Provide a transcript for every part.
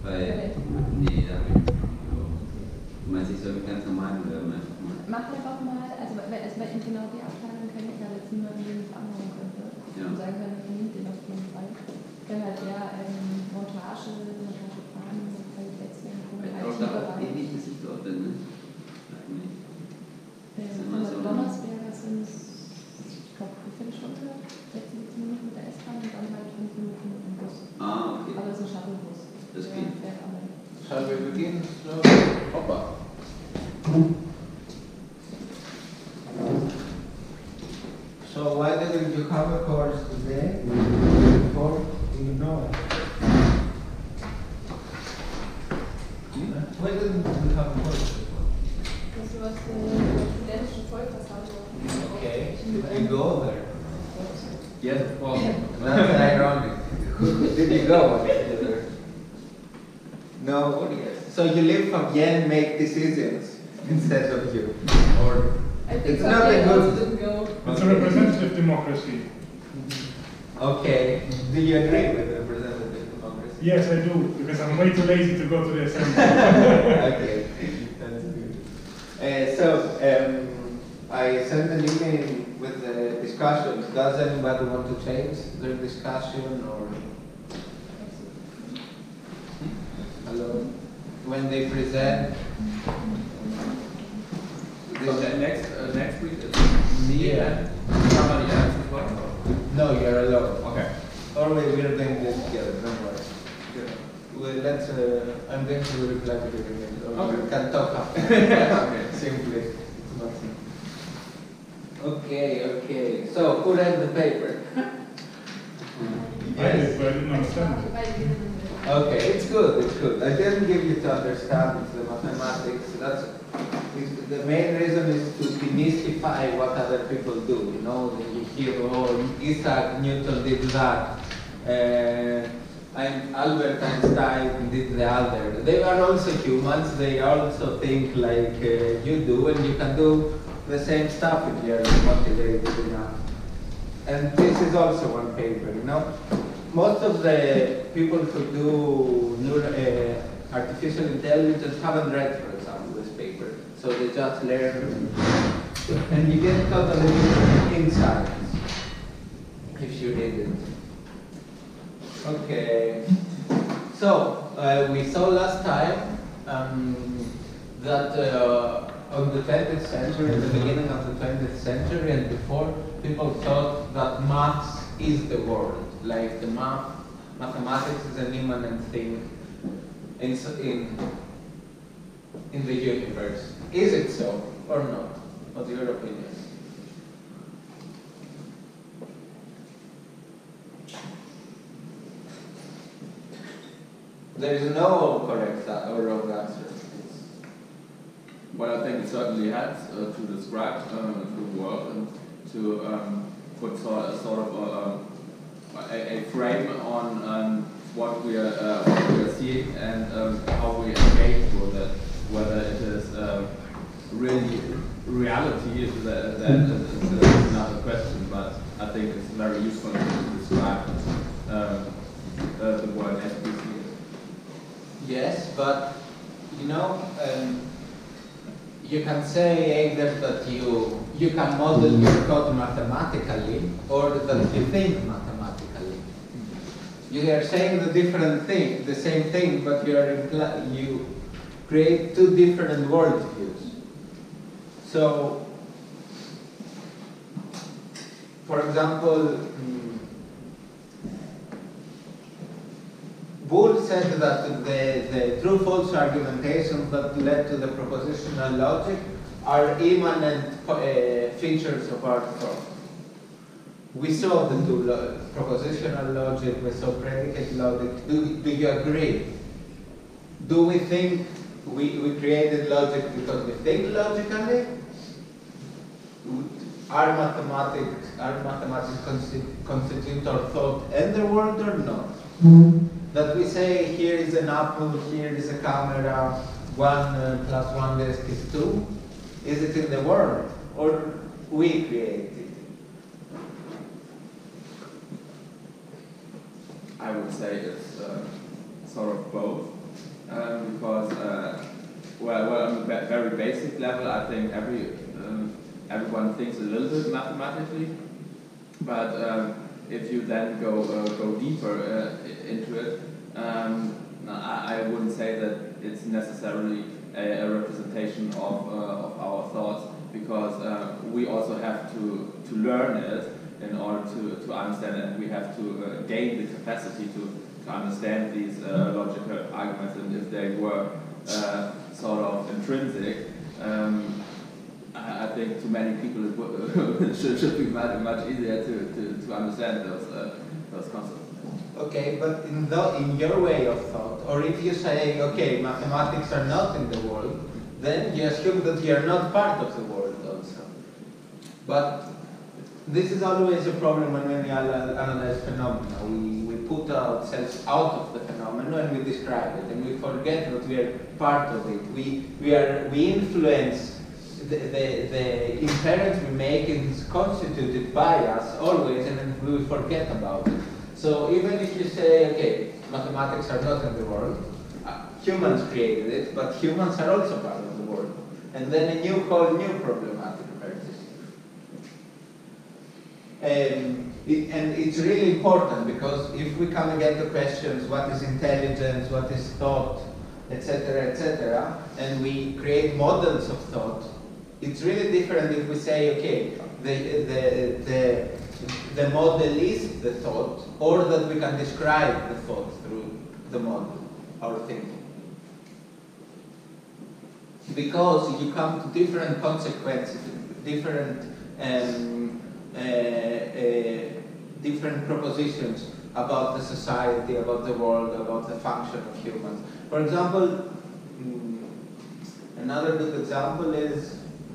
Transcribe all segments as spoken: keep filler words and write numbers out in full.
Weil, nee, da habe ich nicht. Du meinst, ich soll ganz normal oder einfach mal? Mach einfach mal, also weil es bei genau die Abteilung kenne ich ja jetzt niemanden, den ich anhauen könnte. Ja. Und sagen können, ich nehme den auf jeden Fall. Ich kenne halt eher ähm, Montage, Montageplanen, Qualitätsmanagement, Ich I brauche da auch T-Bereich. ewig, bis ich dort bin, ne? Sag mir nicht. Ähm, Von der Donnersberger sind es, ich glaube, eine Stunde, sechzehn Minuten mit der S-Bahn und dann halt fünf Minuten mit dem Bus. Ah, okay. Aber es ist ein Shuttlebus. Das Der geht. fährt alle. Shall we begin? So, hoppa. So why didn't you have a course today? Before you know it. Why didn't you have a course before? Das ist was eine studentische Vollversammlung. Okay, did you go there? Yes, of course. That's ironic. Did you go there? No. So you live from Yen make decisions instead of you, or I think it's not a also good. didn't go. It's a representative democracy. Okay. Do you agree with representative democracy? Yes, I do, because I'm way too lazy to go to the assembly. Okay, that's good. Uh, so um, I sent an email with the discussion. Does anybody want to change their discussion or? Hello. When they present. So ne- next uh, next week is me Yeah. and somebody else as well. No, you're alone. Okay. Or we we're doing this together. Don't worry. Well, let's. Uh, I'm going to reply to the email. Or we Okay. can talk after. Okay. Simply. It's nothing. Okay. Okay. So who read the paper? I did, but I didn't understand it. Okay, it's good, it's good. I didn't give you to understand the mathematics. That's it's, the main reason is to demystify what other people do. You know, you hear, oh, Isaac Newton did that. Uh, I'm Albert Einstein did the other. They are also humans. They also think like uh, you do, and you can do the same stuff if you are motivated enough. And this is also one paper, you know. Most of the people who do neuro, uh, artificial intelligence haven't read, for example, this paper. So they just learn, and you get totally different insights if you read it. Okay. So uh, we saw last time um, that uh, on the twentieth century, at the beginning of the twentieth century and before, people thought that maths is the world. Like the math, mathematics is an immanent thing in, in, in the universe. Is it so or not? What's your opinion? There is no correct or wrong answer. Well, I think it certainly helps uh, to describe uh, the world and to um, put sort, sort of a, a, a frame on um, what we are uh, what we are seeing and um, how we engage with it. Whether it is uh, really reality is that, that is another question. But I think it's very useful to describe um, uh, the world as we see it. Yes, but you know, um, you can say either that you you can model your code mathematically or that you think mathematically. You are saying the different thing, the same thing, but you are impl- you create two different worldviews. So, for example, mm, Boole said that the, the true-false argumentations that led to the propositional logic are immanent uh, features of our thought. We saw the two lo propositional logic, we saw predicate logic. Do, do you agree? Do we think we, we created logic because we think logically? Are mathematics, are mathematics consti constitute our thought and the world or not? That we say here is an apple, here is a camera, one uh, plus one desk is two. Is it in the world or we create it? I would say it's uh, sort of both. um, because uh, well, well, on a ba- very basic level, I think every um, everyone thinks a little bit mathematically, but um, if you then go uh, go deeper uh, into it, um, I, I wouldn't say that it's necessarily a, a representation of uh, of our thoughts, because uh, we also have to to learn it in order to, to understand it, and we have to uh, gain the capacity to, to understand these uh, logical arguments, and if they were uh, sort of intrinsic, um, I, I think to many people it would, should, should be much, much easier to, to, to understand those, uh, those concepts. Okay, but in, the, in your way of thought, or if you say, okay, mathematics are not in the world, then you assume that you are not part of the world also. But this is always a problem when we analyze phenomena. We, we put ourselves out of the phenomenon and we describe it, and we forget that we are part of it. We, we, are, we influence the, the, the inference we make is constituted by us always, and then we forget about it. So even if you say, okay, mathematics are not in the world, uh, humans created it, but humans are also part of the world. And then a new whole new problematic emerges. Um, it, and it's really important, because if we come again to questions, what is intelligence, what is thought, et cetera, et cetera, and we create models of thought, it's really different if we say, okay, the, the, the, the model is the thought, or that we can describe the thought through the model, our thinking. Because you come to different consequences, different um, uh, uh, different propositions about the society, about the world, about the function of humans. For example, um, another good example is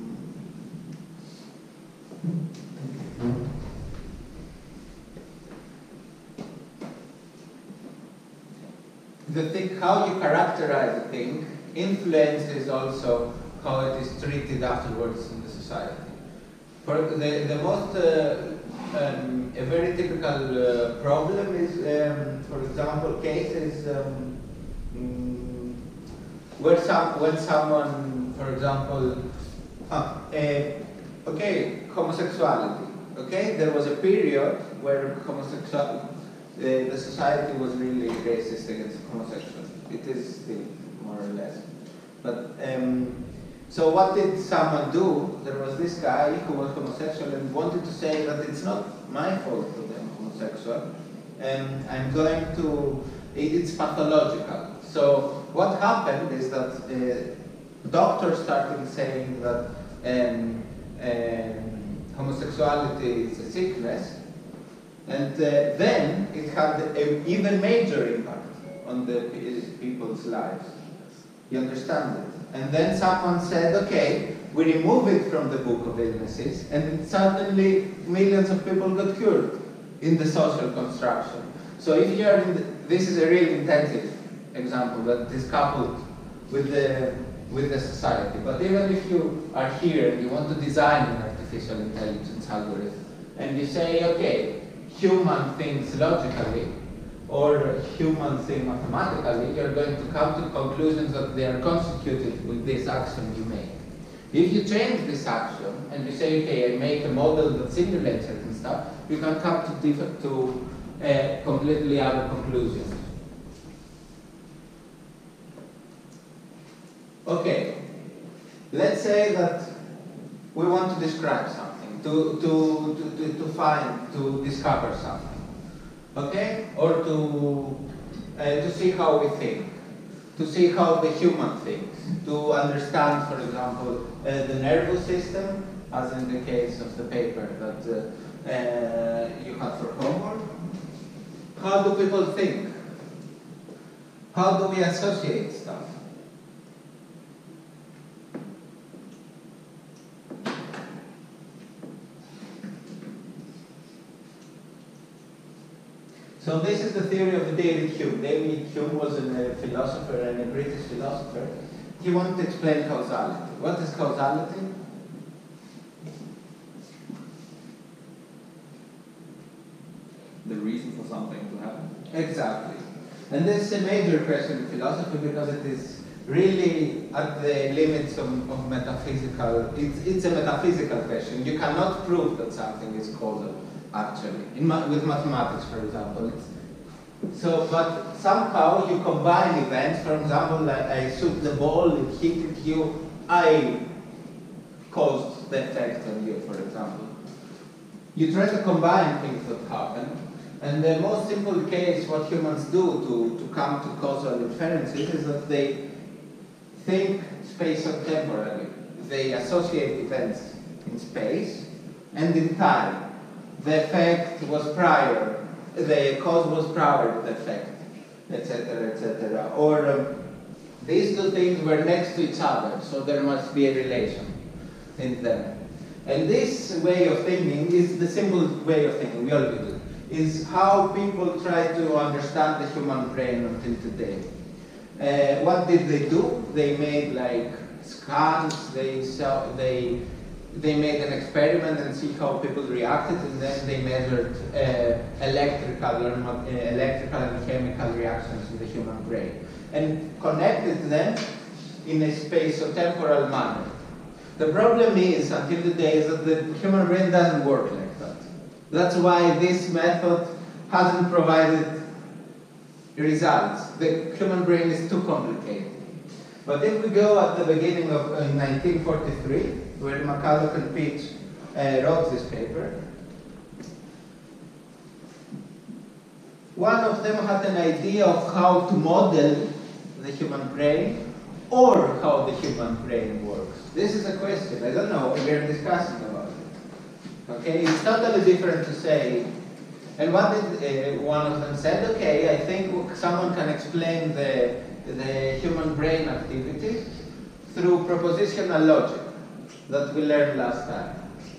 the thing, how you characterize a thing influences also how it is treated afterwards in the society. For the, the most, uh, um, a very typical uh, problem is, um, for example, cases um, mm, where some, when someone, for example, ah, uh, okay, homosexuality. Okay, there was a period where homosexuality, the, the society was really racist against homosexuals. It is still, more or less. But um, so what did someone do? There was this guy who was homosexual and wanted to say that it's not my fault that I'm homosexual, and I'm going to, it's pathological. So what happened is that uh, doctors started saying that um, um, homosexuality is a sickness, and uh, then it had an even major impact on the people's lives. You understand it? And then someone said, okay, we remove it from the book of illnesses, and suddenly millions of people got cured in the social construction. So if you are in the, this is a really intensive example that is coupled with the, with the society. But even if you are here and you want to design an artificial intelligence algorithm, and you say, okay, human thinks logically, or human think mathematically, you're going to come to conclusions that they are constituted with this action you make. If you change this action and you say, okay, I make a model that simulates certain stuff, you can come to, different, to uh, completely other conclusions. Okay, let's say that we want to describe something, to, to, to, to, to find, to discover something. Okay, or to uh, to see how we think, to see how the human thinks, to understand, for example, uh, the nervous system, as in the case of the paper that uh, uh, you had for homework. How do people think? How do we associate stuff? So this is the theory of David Hume. David Hume was a philosopher and a British philosopher. He wanted to explain causality. What is causality? The reason for something to happen. Exactly. And this is a major question in philosophy because it is really at the limits of, of metaphysical, it's, it's a metaphysical question. You cannot prove that something is causal, actually, in ma with mathematics, for example. It's, so, but somehow you combine events, for example, like I shoot the ball, it hit you, I caused the effect on you, for example. You try to combine things that happen, and the most simple case what humans do to, to come to causal inferences is that they think spatio-temporally. They associate events in space and in time. The effect was prior, the cause was prior to the effect, et cetera, et cetera. Or um, these two things were next to each other, so there must be a relation in them. And this way of thinking is the simple way of thinking, we all do it, is how people try to understand the human brain until today. Uh, what did they do? They made like scans, they saw, they they made an experiment and see how people reacted, and then they measured uh, electrical, or, uh, electrical and chemical reactions in the human brain and connected them in a spatio-temporal manner. The problem is, until today, is that the human brain doesn't work like that. That's why this method hasn't provided results. The human brain is too complicated. But if we go at the beginning of uh, nineteen forty-three, where McCulloch and Pitch uh, wrote this paper, one of them had an idea of how to model the human brain or how the human brain works. This is a question. I don't know. We are discussing about it. Okay, it's totally different to say. And what did uh, one of them said? Okay, I think someone can explain the the human brain activity through propositional logic that we learned last time.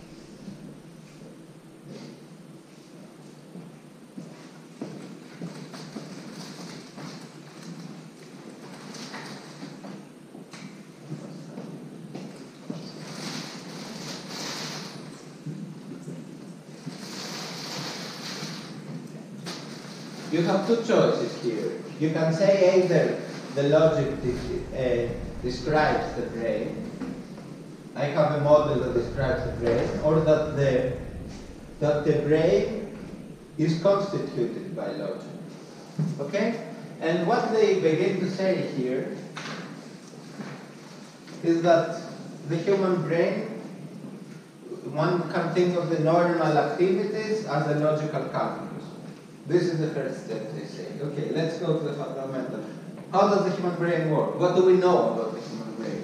You have two choices here. You can say either the logic uh, describes the brain, I have a model that describes the brain, or that the, that the brain is constituted by logic. Okay? And what they begin to say here is that the human brain, one can think of the neuronal activities as a logical calculus. This is the first step, they say. Okay, let's go to the fundamental. How does the human brain work? What do we know about the human brain?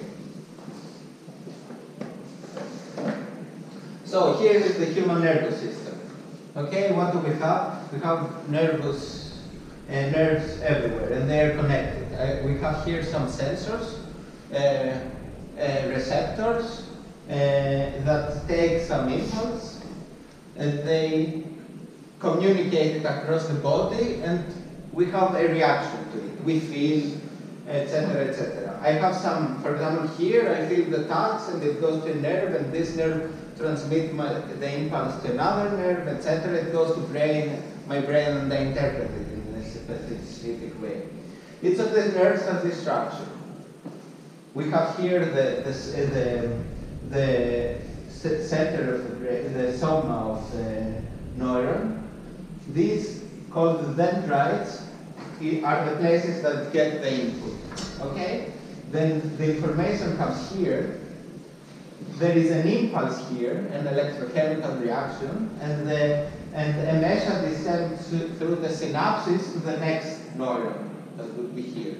So here is the human nervous system. Okay, what do we have? We have nervous uh, nerves everywhere, and they are connected. Uh, we have here some sensors, uh, uh, receptors uh, that take some impulse, and they communicate it across the body, and we have a reaction to it. We feel, et cetera, et cetera. I have some, for example, here I feel the touch, and it goes to a nerve, and this nerve transmits my, the impulse to another nerve, et cetera. It goes to brain, my brain, and I interpret it in a specific way. Each of these nerves has this structure. We have here the the the, the center of the brain, the soma of the neuron. These, called the dendrites, are the places that get the input. Okay? Then the information comes here. There is an impulse here, an electrochemical reaction, and the and a message is sent through the synapses to the next neuron that would be here.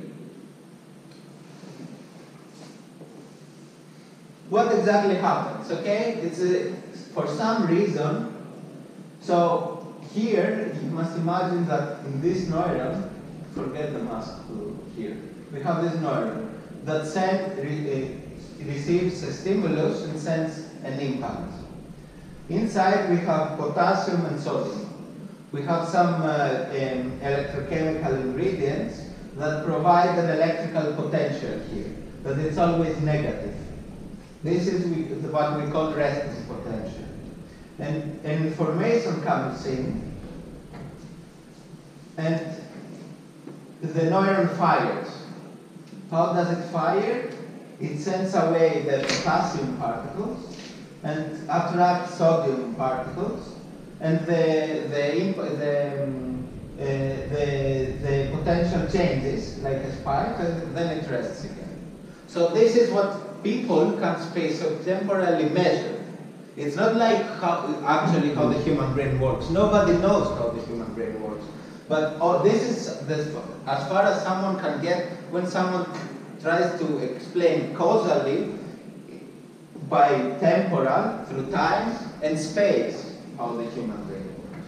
What exactly happens? Okay, it's a, for some reason. So here you must imagine that in this neuron, forget the mask here. We have this neuron that send, re, uh, receives a stimulus and sends an impulse. Inside we have potassium and sodium. We have some uh, um, electrochemical ingredients that provide an electrical potential here, but it's always negative. This is we, what we call resting potential. And, and information comes in, and the neuron fires. How does it fire? It sends away the potassium particles and attracts sodium particles, and the the the, um, uh, the the potential changes like a spike, and then it rests again. So this is what people can spatio-temporally measure. It's not like how, actually how the human brain works. Nobody knows how the human brain works. But oh, this is the, as far as someone can get when someone tries to explain causally by temporal, through time and space, how the human brain works.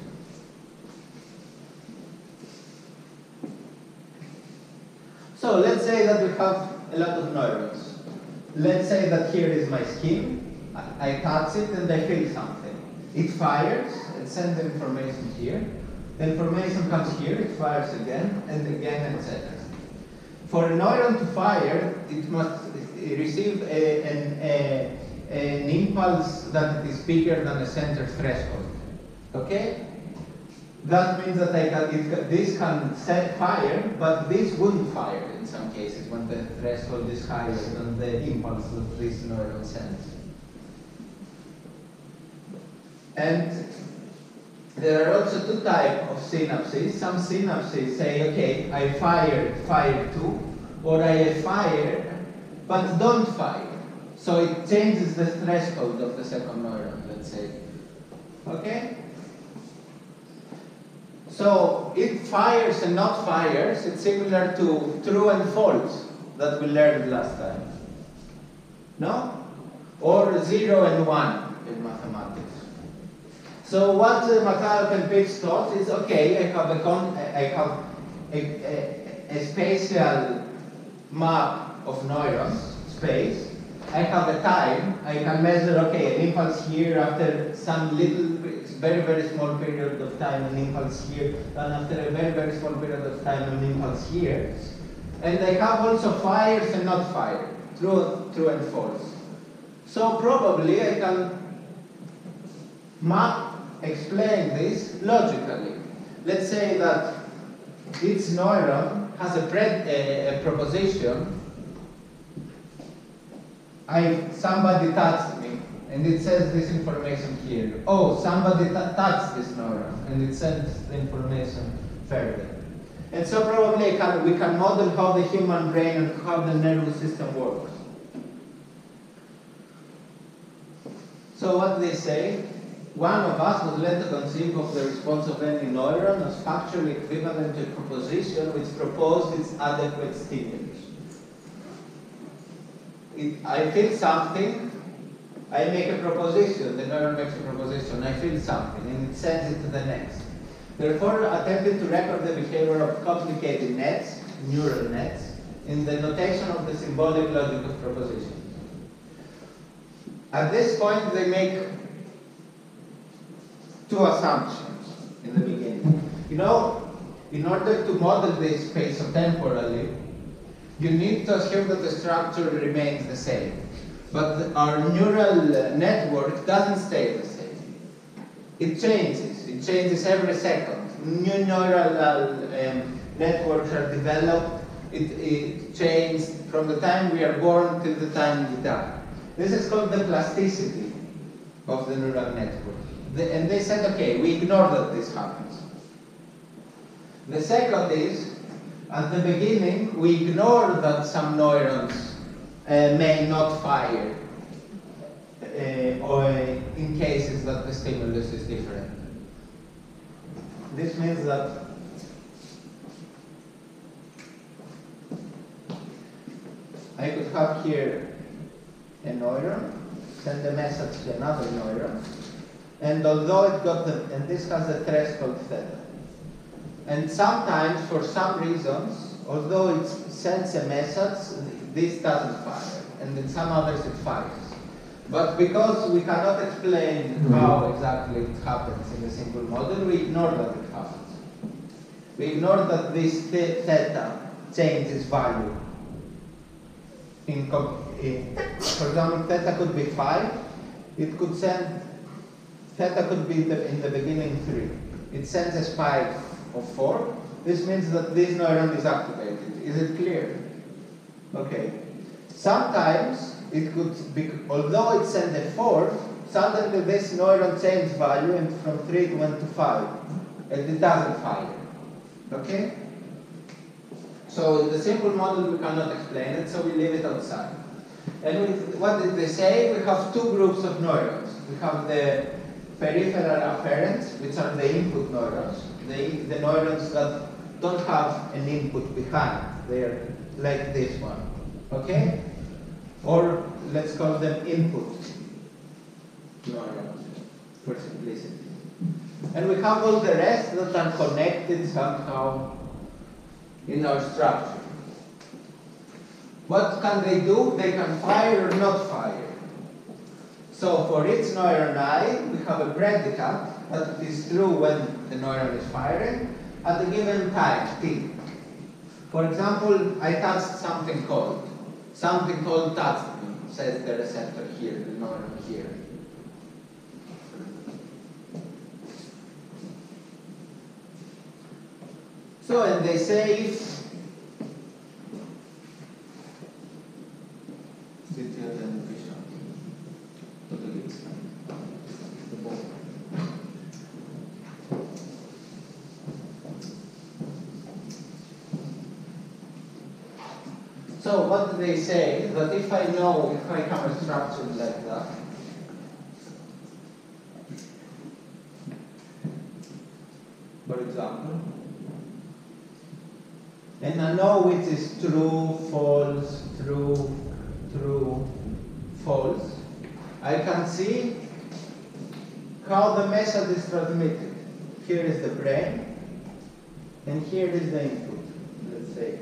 So let's say that we have a lot of neurons. Let's say that here is my skin. I touch it and I feel something. It fires, it sends the information here. The information comes here, it fires again, and again, et cetera. For a neuron to fire, it must receive a, an, a, an impulse that is bigger than a center threshold. Okay? That means that I can, it, this can set fire, but this wouldn't fire in some cases when the threshold is higher than the impulse that this neuron sends. And there are also two types of synapses. Some synapses say, okay, I fired, fire two, or I fired, but don't fire. So it changes the threshold of the second neuron, let's say. Okay? So it fires and not fires, it's similar to true and false that we learned last time. No? Or zero and one in mathematics. So what uh, McCulloch and Pitts thought is, okay, I have a, con I have a, a, a spatial map of neurons, space. I have a time. I can measure, okay, an impulse here after some little, very, very small period of time, an impulse here, and after a very, very small period of time, an impulse here. And I have also fires and not fire, true, true and false. So probably I can map explain this logically. Let's say that each neuron has a, pre a, a proposition. I, somebody touched me, and it says this information here. Oh, somebody touched this neuron, and it sends the information further. And so probably can, we can model how the human brain and how the nervous system works. So what they say, one of us was led to conceive of the response of any neuron as factually equivalent to a proposition which proposed its adequate stimulus. It, I feel something, I make a proposition, the neuron makes a proposition, I feel something, and it sends it to the next. Therefore, attempted to record the behavior of complicated nets, neural nets, in the notation of the symbolic logic of propositions. At this point, they make two assumptions in the beginning. You know, in order to model this spatio-temporally, you need to assume that the structure remains the same. But the, our neural network doesn't stay the same. It changes. It changes every second. New neural um, networks are developed. It, it changes from the time we are born till the time we die. This is called the plasticity of the neural network. The, and they said, okay, we ignore that this happens. The second is, at the beginning, we ignore that some neurons uh, may not fire, uh, or in cases that the stimulus is different. This means that I could have here a neuron, send a message to another neuron, and although it got the, and this has a threshold theta. And sometimes, for some reasons, although it sends a message, this doesn't fire, and in some others it fires. But because we cannot explain how exactly it happens in a single model, we ignore that it happens. We ignore that this theta changes value. In, in, for example, theta could be five, it could send, theta could be the, in the beginning three. It sends a spike of four, this means that this neuron is activated. Is it clear? Okay. Sometimes it could be, although it sent a four, suddenly this neuron changed value and from three it went to five, and it doesn't fire. Okay? So in the simple model we cannot explain it, so we leave it outside. And we, what did they say? We have two groups of neurons. We have the peripheral afferents, which are the input neurons, the, the neurons that don't have an input behind. They are like this one. Okay? Or let's call them input neurons for simplicity. And we have all the rest that are connected somehow in our structure. What can they do? They can fire or not fire. So for each neuron I, we have a predicate that is true when the neuron is firing at a given time, t. For example, I touched something cold. Something cold touched me, says the receptor here, the neuron here. So, and they say if So what do they say? That if I know, if I have a structure like that, for example, and I know which is true, false, true, true, false, I can see how the message is transmitted. Here is the brain, and here is the input, let's say.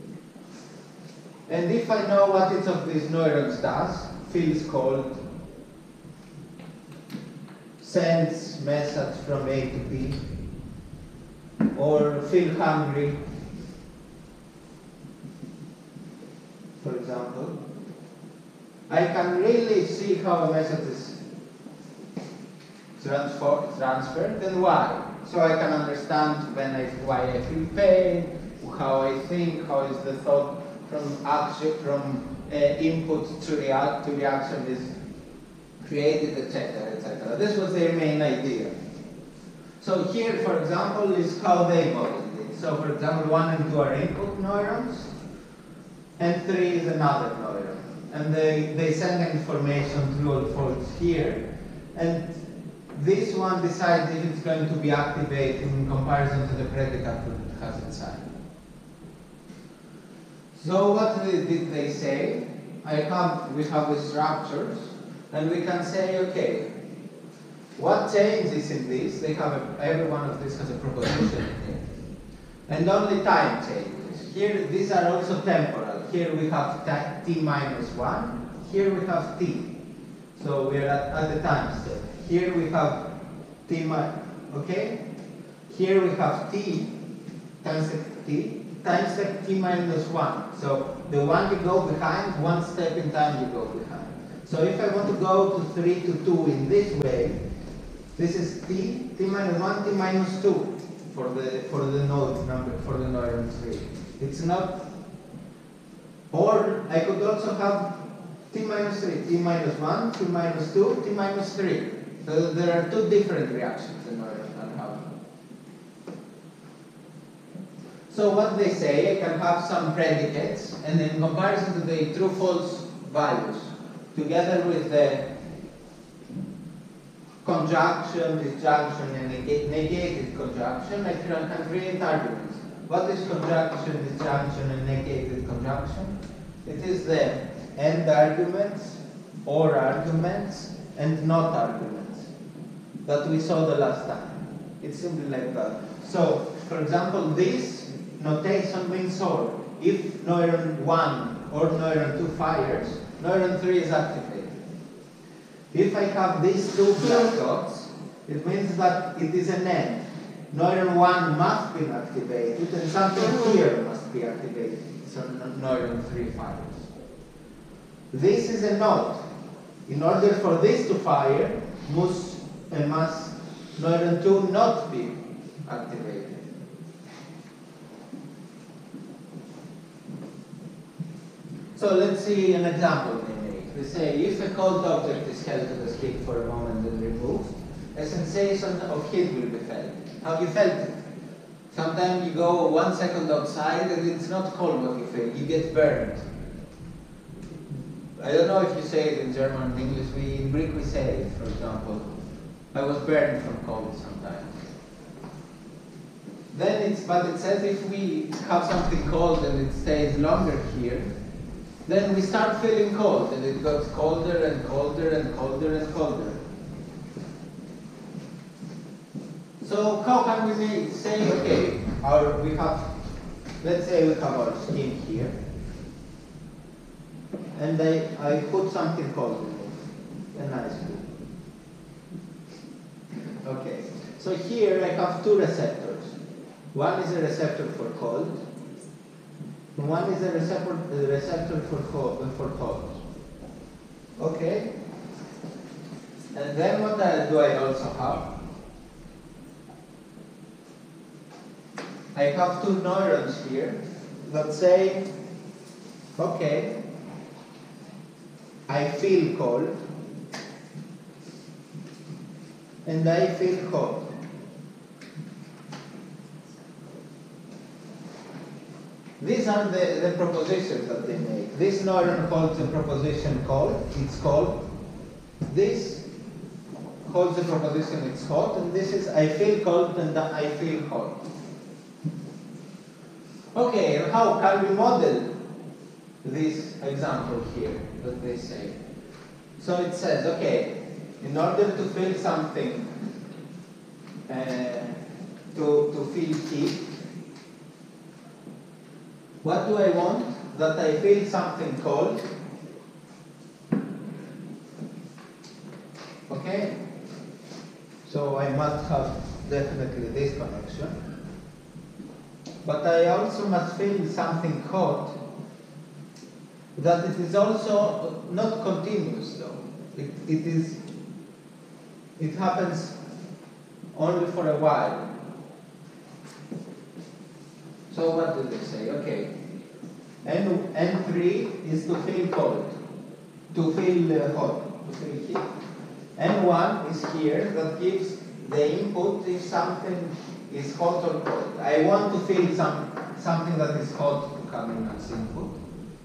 And if I know what each of these neurons does, feels cold, sends message from A to B, or feel hungry, for example, I can really see how a message is transfer, transferred and why. So I can understand when I, why I feel pain, how I think, how is the thought from action, from uh, input to react to reaction is created, et cetera, et cetera. This was their main idea. So here, for example, is how they modeled it. So, for example, one and two are input neurons, and three is another neuron. And they, they send information true or false here, and this one decides if it's going to be activated in comparison to the predicate that it has inside. So what did they say? I have, we have the structures, and we can say, okay, what changes in this? They have a, every one of these has a proposition in it, and only time changes. Here, these are also temporal. Here we have t minus one. Here we have t. So we are at, at the time step. Here we have t minus. Okay. Here we have t times t. Time step t minus one. So the one you go behind, one step in time you go behind. So if I want to go to three to two in this way, this is t, t minus one, t minus two for the for the node number for the neuron three. It's not. Or I could also have t minus three, t minus one, t minus two, t minus three. So there are two different reactions in neuron and how. So what they say, I can have some predicates, and in comparison to the true-false values, together with the conjunction, disjunction, and negated conjunction, I can create arguments. What is conjunction, disjunction, and negated conjunction? It is the and arguments, or arguments, and not arguments that we saw the last time. It's simply like that. So, for example, this notation means or. If neuron one or neuron two fires, neuron three is activated. If I have these two black dots, it means that it is an end. Neuron one must be activated, and something here must be activated. So neuron three fires. This is a not. In order for this to fire, must, uh, must neuron two not be activated. So let's see an example they make. We say if a cold object is held to the stick for a moment and removed, a sensation of heat will be felt. Have you felt it? Sometimes you go one second outside and it's not cold what you feel, you get burned. I don't know if you say it in German and English, we, in Greek we say it, for example. I was burned from cold sometimes. Then it's, but it says if we have something cold and it stays longer here, then we start feeling cold and it goes colder and colder and colder and colder. So how can we make, say, okay, our, we have, let's say we have our skin here, and I, I put something cold in it, a nice food. Okay, so here I have two receptors. One is a receptor for cold, and one is a receptor, a receptor for cold, for hot. Okay, and then what I, do I also have? I have two neurons here that say, okay, I feel cold and I feel hot. These are the, the propositions that they make. This neuron holds the proposition cold, it's cold. This holds the proposition it's hot, and this is I feel cold and I feel hot. Okay, and how can we model this example here that they say? So it says, okay, in order to feel something, uh, to, to feel heat, what do I want? That I feel something cold. Okay? So I must have definitely this connection. But I also must feel something hot, that it is also not continuous though. It, it is, it happens only for a while. So what do they say? Okay, N, N three is to feel cold, to feel uh, hot, to feel heat. N one is here, that gives the input if something is hot or cold. I want to feel some, something that is hot to come in as input.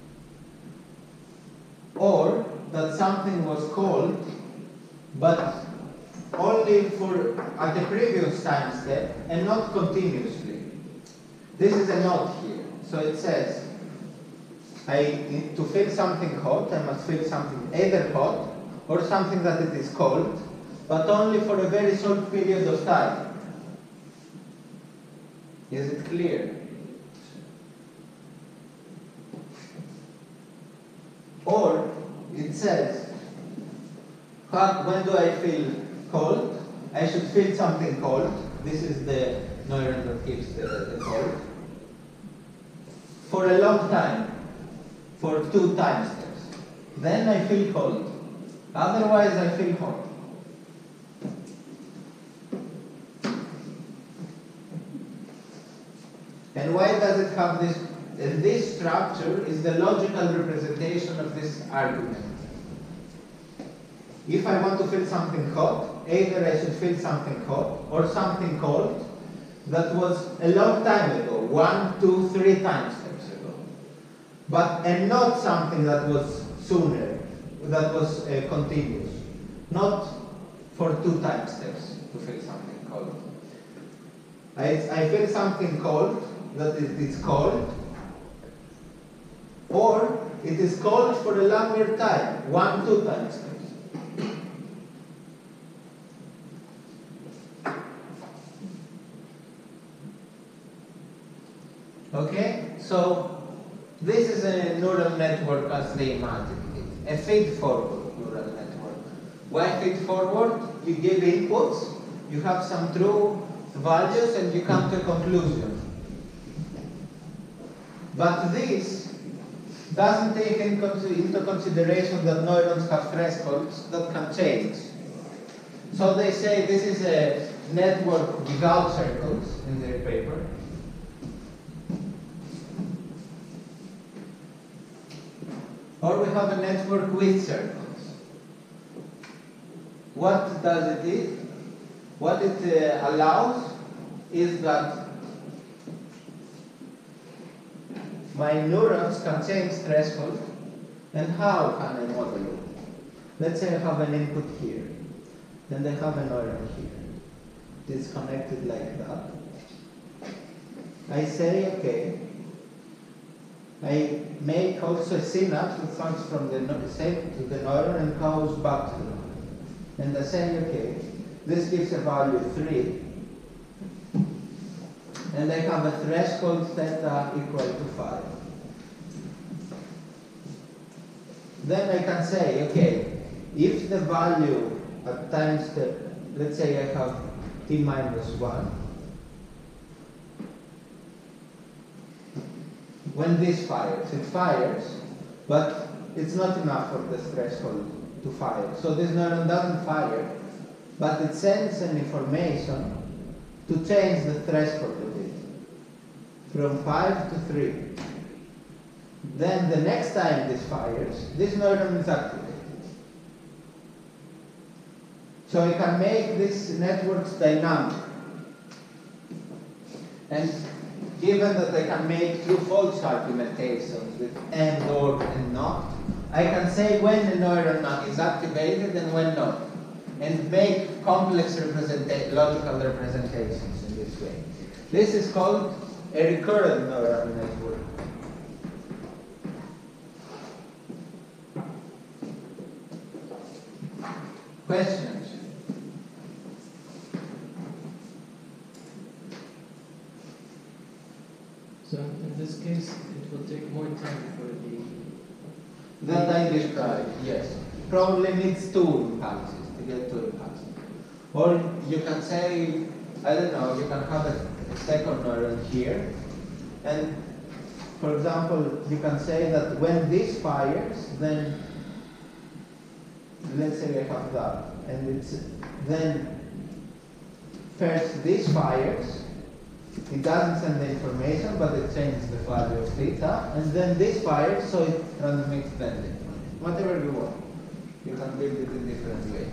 Or that something was cold, but only for at the previous time step and not continuously. This is a note here. So it says, I, to feel something hot, I must feel something either hot or something that it is cold, but only for a very short period of time. Is it clear? Or it says, when do I feel cold? I should feel something cold. This is the neuron that gives the, the cold. For a long time, for two time steps. Then I feel cold. Otherwise I feel hot. And why does it have this? And this structure is the logical representation of this argument. If I want to feel something hot, either I should feel something hot or something cold that was a long time ago, one, two, three time steps ago. But, and not something that was sooner, that was uh, continuous. Not for two time steps to feel something cold. I, I feel something cold, that it is cold, or it is cold for a longer time, one, two time steps. Okay, so this is a neural network as they imagined it, a feed-forward neural network. Why feed-forward? You give inputs, you have some true values, and you come to a conclusion. But this doesn't take into consideration that neurons have thresholds that can change. So they say this is a network without circles in their paper. Or we have a network with circles. What does it is? What it uh, allows is that my neurons can change threshold. And how can I model it? Let's say I have an input here, then I have a neuron here. It's connected like that. I say, okay, I make also a synapse that starts from the same to the neuron and goes back to the neuron. And I say, okay, this gives a value three, and I have a threshold theta equal to five. Then I can say, okay, if the value at time step, let's say I have t minus one, when this fires, it fires, but it's not enough for the threshold to fire. So this neuron doesn't fire, but it sends an information to change the threshold of it from five to three. Then the next time this fires, this neuron is activated. So I can make these networks dynamic. And given that I can make true-false argumentations with and, or, and not, I can say when a neuron is activated and when not, and make complex representa- logical representations in this way. This is called a recurrent neural network. Questions? So in this case, it will take more time for the... That I described, yes. Probably needs two impulses to get two impulses. Or you can say, I don't know, you can have a, a second neuron here, and for example, you can say that when this fires, then let's say I have that, and it's then first this fires, it doesn't send the information, but it changes the value of theta, and then this fires, so it transmits then the information. Whatever you want. You can build it in different ways.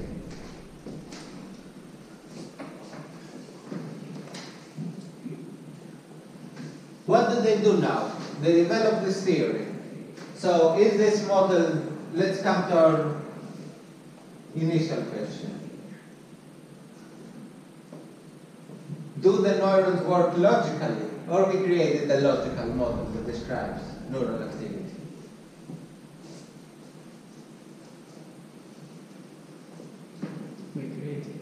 What do they do now? They develop this theory. So is this model, let's come to our initial question. Do the neurons work logically, or we created a logical model that describes neural activity? We created.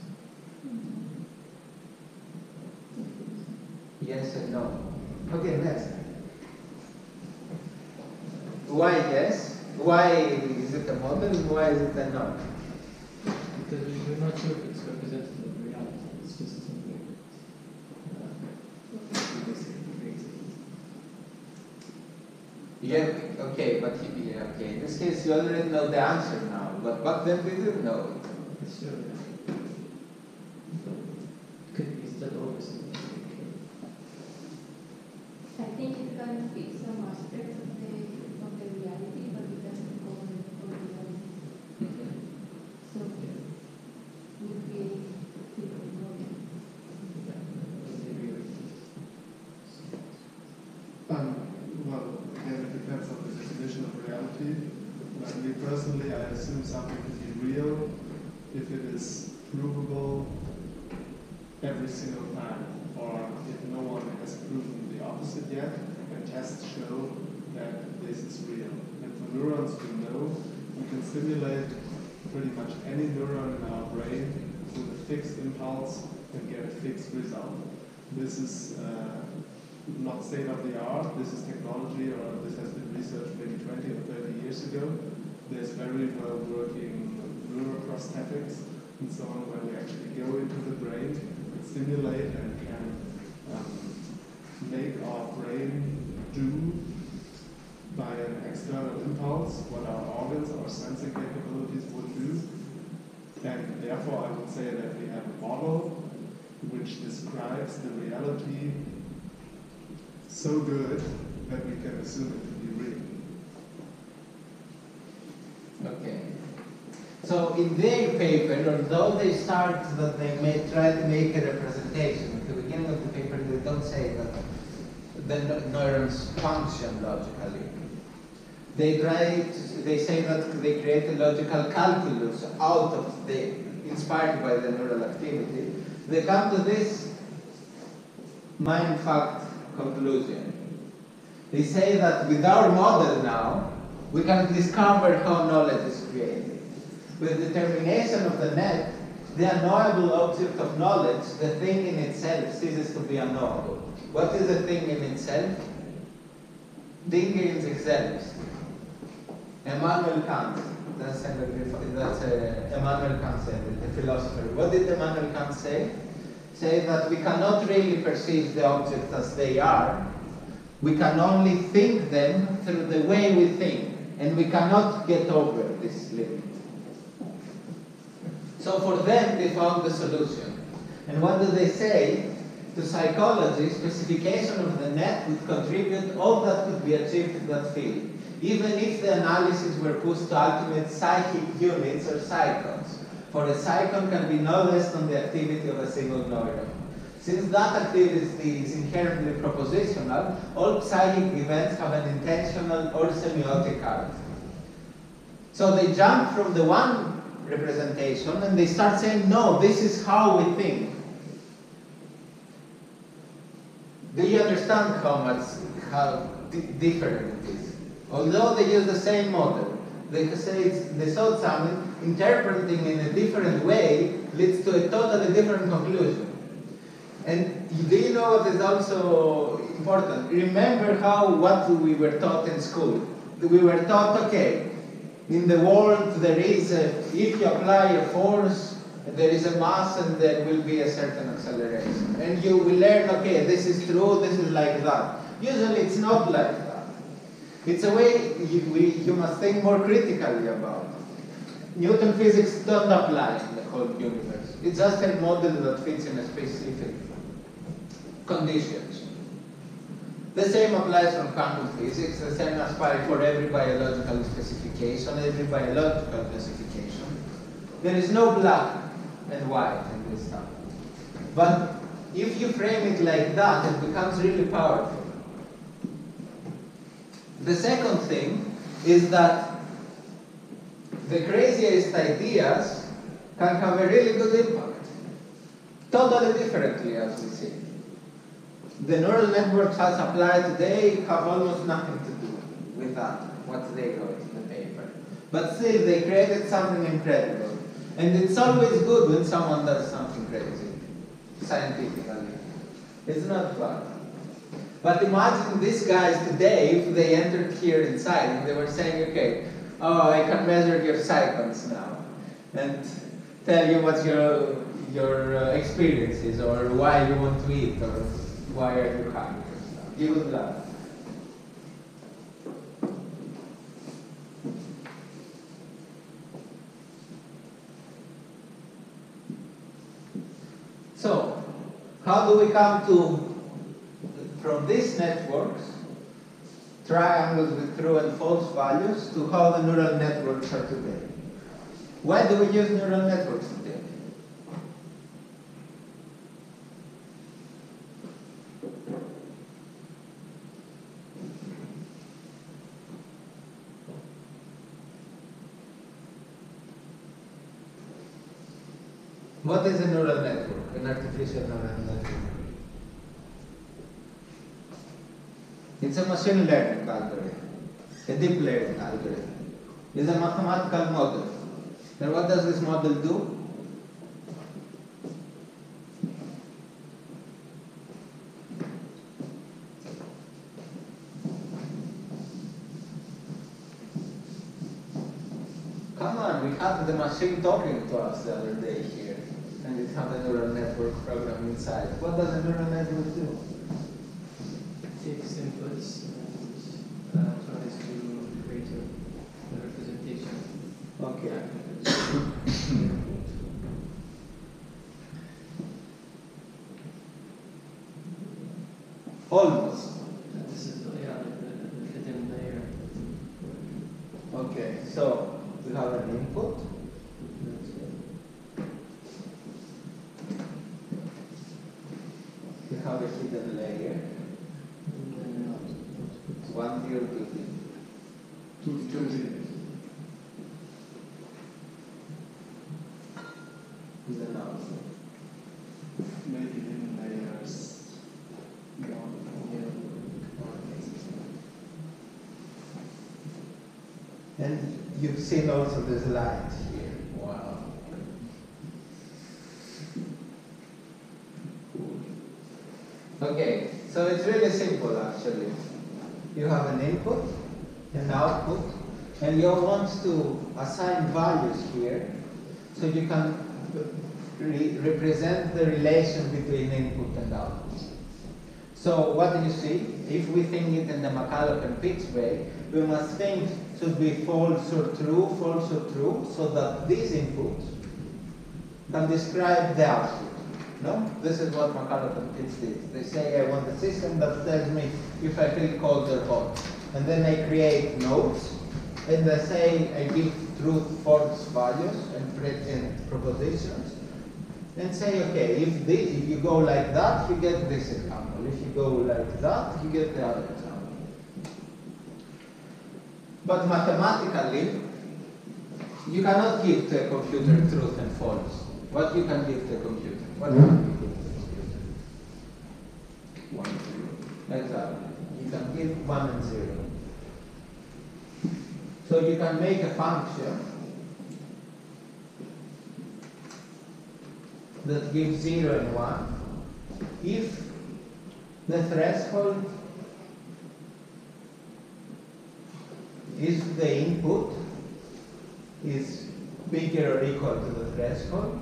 Yes and no. Okay, next. Why yes? Why is it a model? Why is it a no? Because we- we're not sure if it's representative of reality. It's just something uh, we basically created. Yeah, okay, but he- yeah, okay. In this case, you already know the answer now, but back then we didn't know it. Sure. Could be still always in the I think it can be some aspects of the, of the reality, but it doesn't cover the reality. So we create people knowing. Um, well, again, it depends on the definition of reality. But me personally, I assume something to be real if it is provable every single time, or if no one has proven the opposite yet, and tests show that this is real. And for neurons, we know we can stimulate pretty much any neuron in our brain with a fixed impulse and get a fixed result. This is uh, not state of the art. This is technology, or this has been researched maybe twenty or thirty years ago. There's very well working neuroprosthetics and so on, where we actually go into the brain, stimulate, and can um, make our brain do by an external impulse what our organs, our sensing capabilities would do. And therefore, I would say that we have a model which describes the reality so good that we can assume it to be real. Okay. So in their paper, although they start that they may try to make a representation, at the beginning of the paper they don't say that the neurons function logically. They try to, they say that they create a logical calculus out of the, inspired by the neural activity. They come to this mind fact conclusion. They say that with our model now, we can discover how knowledge is created. With determination of the net, the unknowable object of knowledge, the thing in itself, ceases to be unknowable. What is the thing in itself? Dinge in sich selbst. Immanuel Kant, that's, a, that's a, Immanuel Kant said, the philosopher. What did Immanuel Kant say? Say that we cannot really perceive the objects as they are. We can only think them through the way we think, and we cannot get over this limit. So for them, they found the solution. And what do they say? To psychology, specification of the net would contribute all that could be achieved in that field, even if the analysis were pushed to ultimate psychic units or cycles. For a cycon can be no less than the activity of a single neuron. Since that activity is inherently propositional, all psychic events have an intentional or semiotic character. So they jump from the one representation and they start saying, no, this is how we think. Do you understand how much, how different it is? Although they use the same model, they say it's, they saw something, interpreting in a different way leads to a totally different conclusion. And do you know what is also important? Remember how what we were taught in school. We were taught, okay, in the world there is a, if you apply a force, there is a mass and there will be a certain acceleration. And you will learn, okay, this is true, this is like that. Usually it's not like that. It's a way you, we, you must think more critically about it. Newton physics don't apply in the whole universe. It's just a model that fits in a specific conditions. The same applies from quantum physics, the same applies for every biological specification, every biological classification. There is no black and white in this stuff. But if you frame it like that, it becomes really powerful. The second thing is that the craziest ideas can have a really good impact. Totally differently, as we see. The neural networks as applied today have almost nothing to do with that, what they wrote in the paper. But still, they created something incredible. And it's always good when someone does something crazy, scientifically. It's not fun. But imagine these guys today, if they entered here inside and they were saying, okay, oh, I can measure your cycles now and tell you what your, your uh, experience is or why you want to eat or why are you hungry or stuff. You would laugh. So, how do we come to, from these networks, triangles with true and false values, to how the neural networks are today? Why do we use neural networks today? What is a neural network, an artificial neural network? It's a machine learning algorithm, a deep learning algorithm. It's a mathematical model. And what does this model do? Come on, we had the machine talking to us the other day here. And it had a neural network program inside. What does a neural network do? Takes inputs and uh, tries to create a, a representation. Okay. Almost. This is the, yeah, the, the hidden layer. Okay, so we have an input. We have a hidden layer. One zero two zero. Two, two zeros. Is an output. Maybe hidden layers. And you've seen also this light here. Wow. Cool. Okay, so it's really simple actually. You have an input, an output, and you want to assign values here so you can re represent the relation between input and output. So what do you see? If we think it in the McCulloch and Pitts way, we must think should be false or true, false or true, so that these inputs can describe the output. No? This is what McCulloch and Pitts did. They say, I want a system that tells me if I feel cold or hot. And then I create nodes, and they say I give true, false values and, and propositions, and say, okay, if, this, if you go like that, you get this example. If you go like that, you get the other example. But mathematically, you cannot give to a computer truth and false. What you can give to a computer? What can you give to a computer? One and zero. Exactly. You can give one and zero. So you can make a function that gives zero and one if the threshold is the input is bigger or equal to the threshold,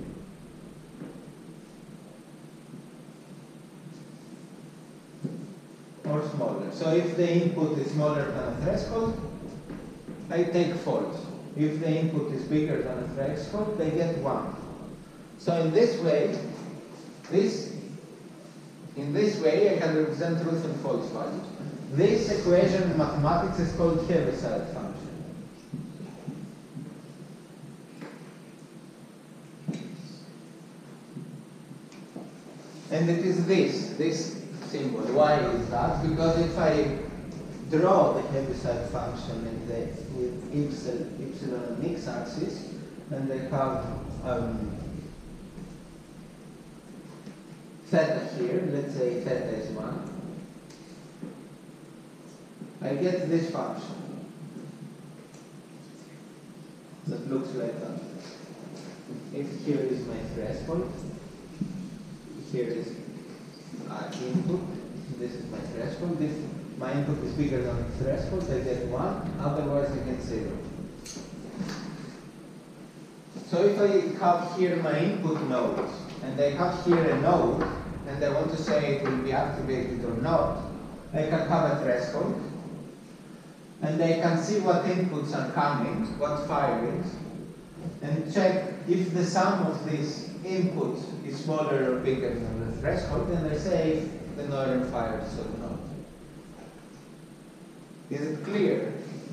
or smaller. So if the input is smaller than a threshold, I take false. If the input is bigger than a threshold, I get one. So in this way, this in this way I can represent truth and false values. This equation in mathematics is called Heaviside function. And it is this, this symbol. Why is that? Because if I draw the Heaviside function in the, with epsilon, epsilon and x-axis, and I have um, theta here, let's say theta is one, I get this function that looks like that. If here is my threshold, here is uh, input, this is my threshold. If my input is bigger than the threshold, I get one, otherwise I get zero. So if I have here my input nodes, and I have here a node, and I want to say it will be activated or not, I can have a threshold, and I can see what inputs are coming, what firings, and check if the sum of these inputs is smaller or bigger than the threshold, and I say if the neuron fires or not. Is it clear?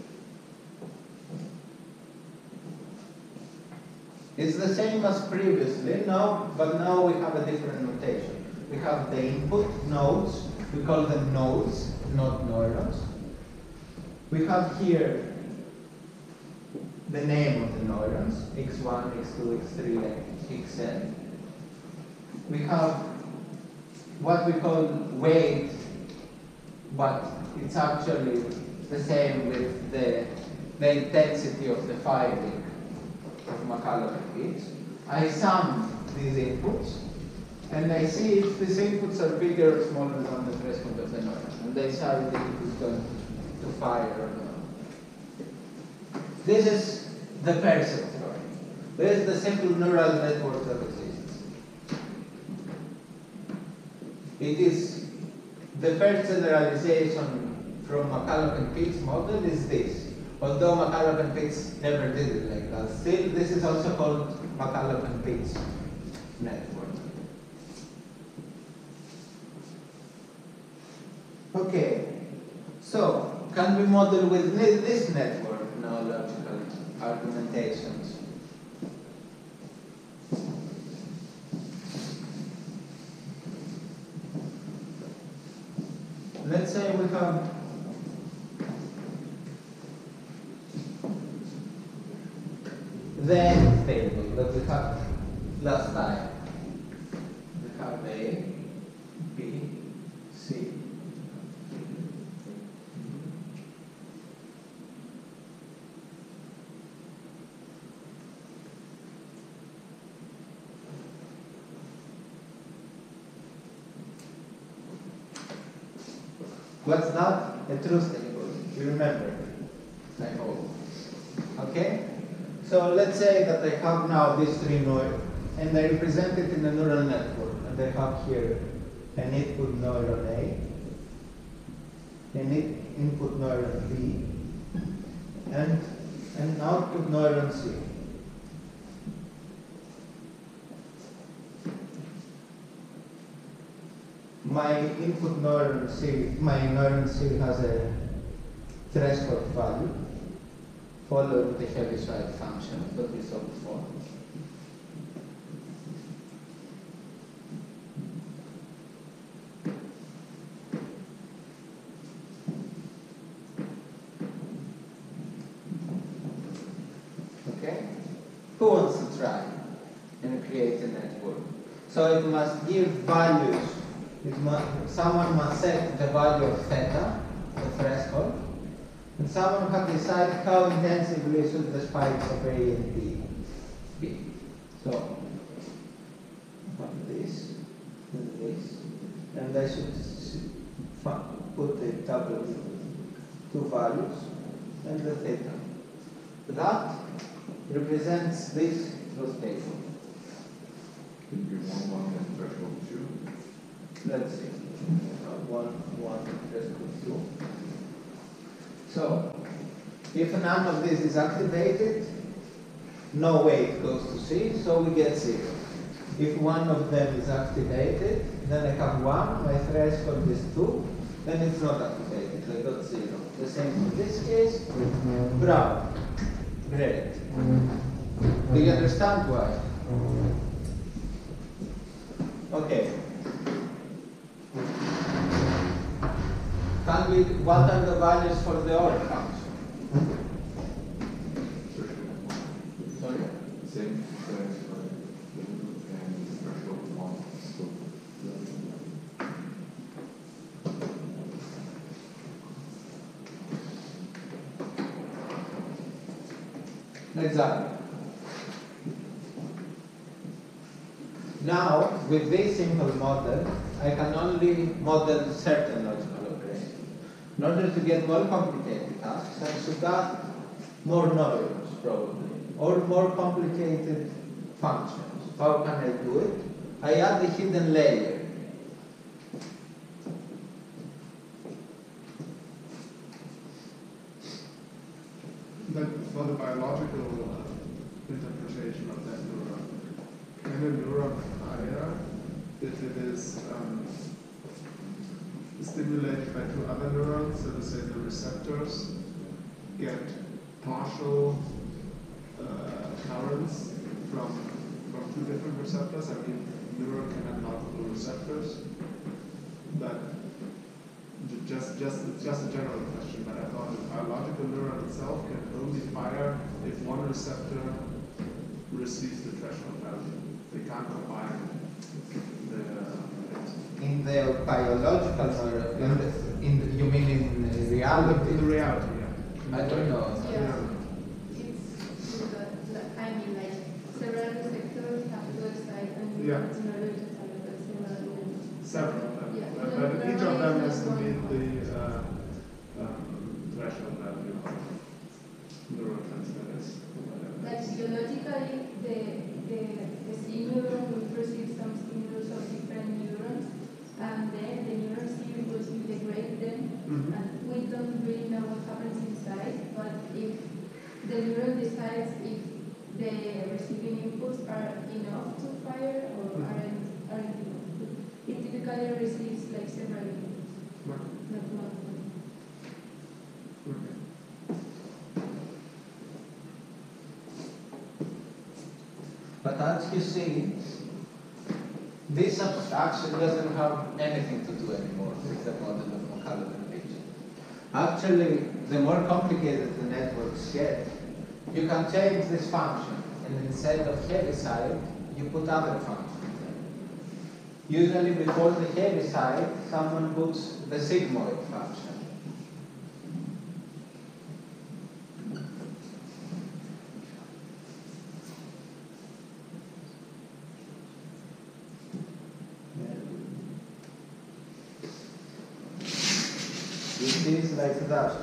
It's the same as previously, no, but now we have a different notation. We have the input nodes, we call them nodes, not neurons. We have here the name of the neurons, x one, x two, x three, x n. We have what we call weight, but it's actually the same with the, the intensity of the firing of McCulloch and Pitts. I sum these inputs, and I see if these inputs are bigger or smaller than the threshold of the neuron, and I decide if it is going to fire or not. This is the perceptron. This is the simple neural network that exists. It is the first generalization from McCulloch and Pitts model is this. Although McCulloch and Pitts never did it like that, still this is also called McCulloch and Pitts network. Okay, so can we model with this network now logically? argumentations. Let's say we have the end table that we had last time. We have A, B, C. What's that? A truth table. You remember? I hope. Okay? So let's say that I have now these three nodes, and I represent it in a neural network. And I have here an input neuron A, an input neuron B, and an output neuron C. My input neuron C, my neuron C has a threshold value following the Heaviside function that we saw before. Okay? Who wants to try and create a network? So it must give values. It must, someone must set the value of theta, the threshold, and someone has to decide how intensively should the spikes of A and B be. So, this and this, and I should put the double two values and the theta. That represents this truth table. Could be one, one, and threshold two. Let's see. Uh, one, one, threshold two. So, if none of this is activated, no way it goes to C, so we get zero. If one of them is activated, then I have one, my threshold is two, then it's not activated, I got zero. The same in this case, brown, great. Do you understand why? Okay. Can we, what are the values for the OR function? Sorry? Same threshold and threshold one. Exactly. Now, with this simple model, I can only model certain logical operations. In order to get more complicated tasks, I should add more neurons, probably, or more complicated functions. How can I do it? I add a hidden layer. But for the biological uh, interpretation of that neuron, can a neuron fire if it is um, stimulated by two other neurons, so to say the receptors get partial uh, currents from, from two different receptors? I mean, neuron can have multiple receptors, but Just, just, it's just a general question, but I thought the biological neuron itself can only fire if one receptor receives the threshold value. They can't combine the. Uh, in the biological neuron, in the, in the, you mean in reality? In the reality, yeah. I don't know. Yeah. It's, the, I mean, like, several receptors have to decide, and Yeah. it's not just several. Several of them. Yeah. But, but each of them has to meet the uh, um, threshold value of neurotransmitters. Like biologically, the, the, the C neuron will receive some stimulus of different neurons, and then the neuron C will integrate them, Mhm. and we don't really know what happens inside, but if the neuron decides if the receiving inputs are enough to fire or Mhm. aren't, aren't enough, it typically receives like several inputs, Right. not one. Okay. But as you see, this abstraction doesn't have anything to do anymore with the model of Mokalo-Konviction. Actually, the more complicated the networks get, you can change this function, and instead of Heaviside, you put other functions there. Usually before the Heaviside, someone puts the sigmoid function. It is like that.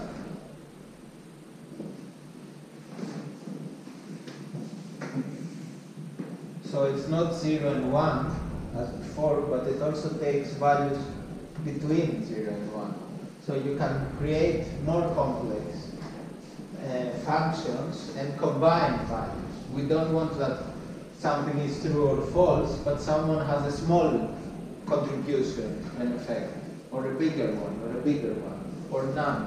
So it's not zero and one as before, but it also takes values between zero and one. So you can create more complex uh, functions and combine values. We don't want that something is true or false, but someone has a small contribution and effect, or a bigger one, or a bigger one, or none.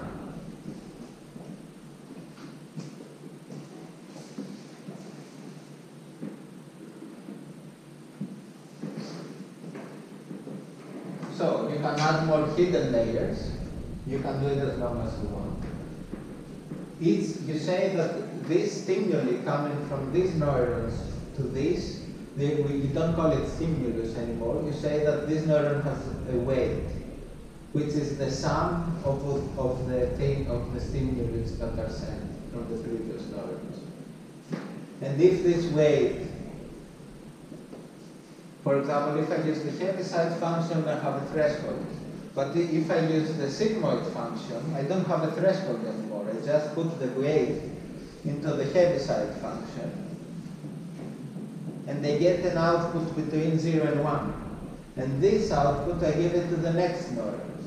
So you can add more hidden layers. You can do it as long as you want. It's, you say that this stimuli coming from these neurons to this, they, we, you don't call it stimulus anymore. You say that this neuron has a weight, which is the sum of, of the thing of the stimulus that are sent from the previous neurons. And if this weight, for example, if I use the Heaviside function, I have a threshold. But if I use the sigmoid function, I don't have a threshold anymore. I just put the weight into the Heaviside function. And they get an output between zero and one. And this output, I give it to the next neurons,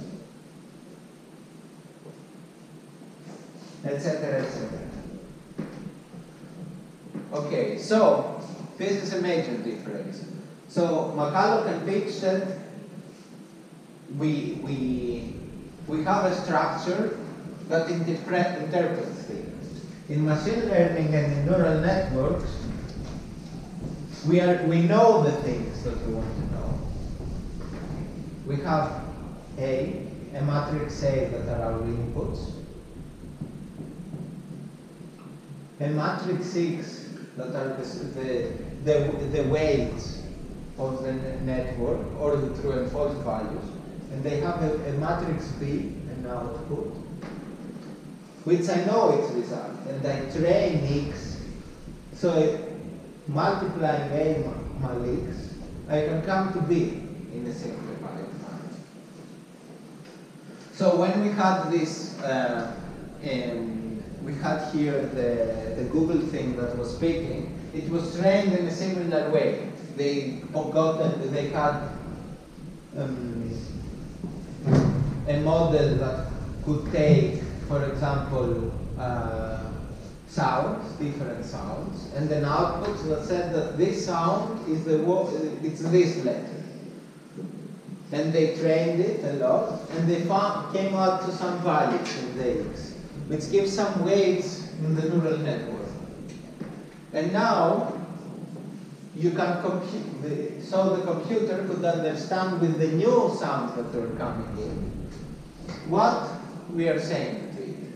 et cetera, et cetera. Okay, so this is a major difference. So Mokalo-Konviction, we we we have a structure that interpret, interprets things. In machine learning and in neural networks, we are we know the things that we want to know. We have A, a matrix A that are our inputs, a matrix X that are the the the, the weights of the network, or the true and false values, and they have a, a matrix B, an output, which I know its result, and I train X, so multiplying A mal X, I can come to B in a simplified manner. So when we had this, uh, um, we had here the, the Google thing that was speaking, it was trained in a similar way. They got that they had um, a model that could take, for example, uh, sounds, different sounds, and then outputs that said that this sound is the it's this letter. And they trained it a lot, and they found, came out to some values in the X, which gives some weights in the neural network. And now you can compute, the, so the computer could understand with the new sounds that are coming in what we are saying to it.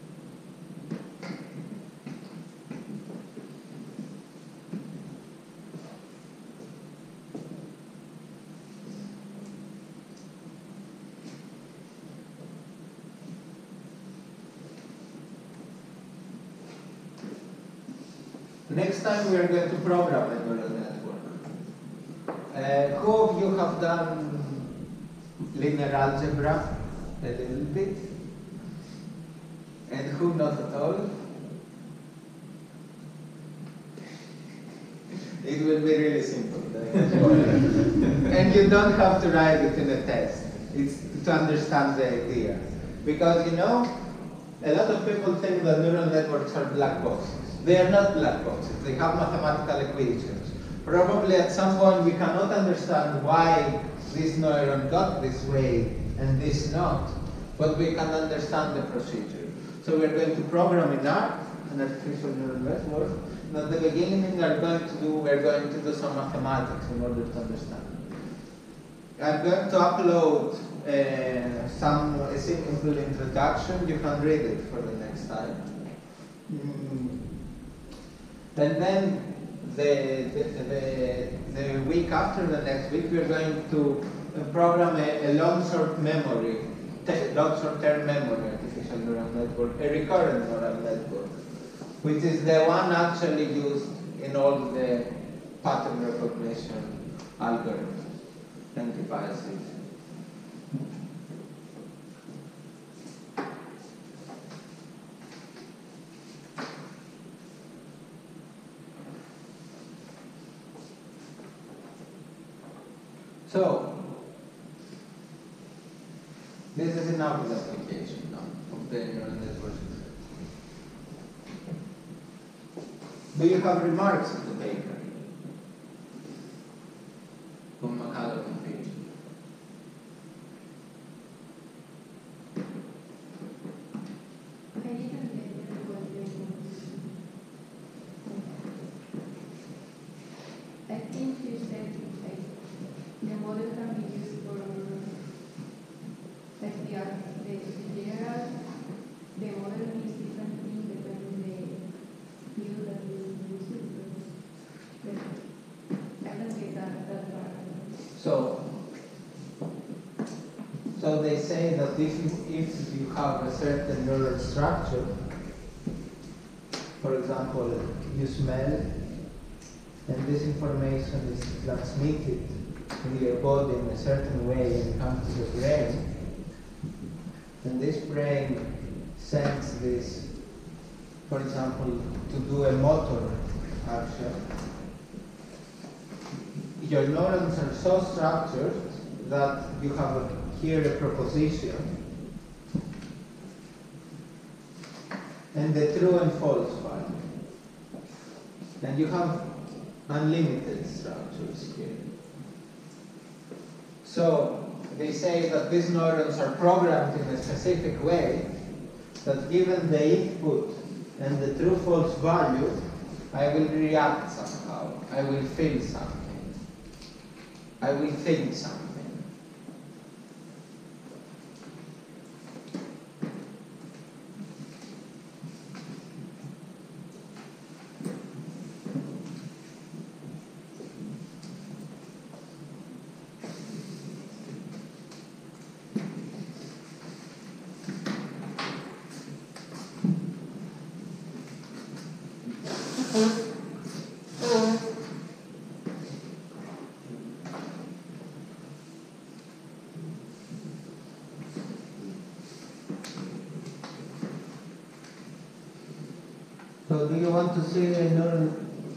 Next time we are going to program a neural network. Uh, who of you have done linear algebra a little bit? And who not at all? It will be really simple. And you don't have to write it in a test. It's to understand the idea. Because, you know, a lot of people think that neural networks are black boxes. They are not black boxes. They have mathematical equations. Probably at some point we cannot understand why this neuron got this way and this not, but we can understand the procedure. So we're going to program in R, an artificial neural network. And at the beginning, we are going to do we're going to do some mathematics in order to understand. I'm going to upload uh, some a simple introduction. You can read it for the next time. Mm. And then the, the, the, the week after the next week, we're going to program a, a long short memory, long short term memory artificial neural network, a recurrent neural network, which is the one actually used in all the pattern recognition algorithms and devices. So, this is an obvious application now of the neural network. Do you have remarks on the paper? From McCallum and Page. I didn't get what they want. I think you said like, the model can be used for like the, the general, the model means different things depending on the field that you use it. But I don't get that, that part. So, so they say that if you, if you have a certain neural structure, for example, you smell, and this information is transmitted in your body in a certain way and comes to your brain, and this brain sends this, for example, to do a motor action. Your neurons are so structured that you have a, here a proposition and the true and false value. And you have unlimited structures here. So they say that these neurons are programmed in a specific way that given the input and the true false value, I will react somehow. I will feel something. I will think something. So do you want to see a neural?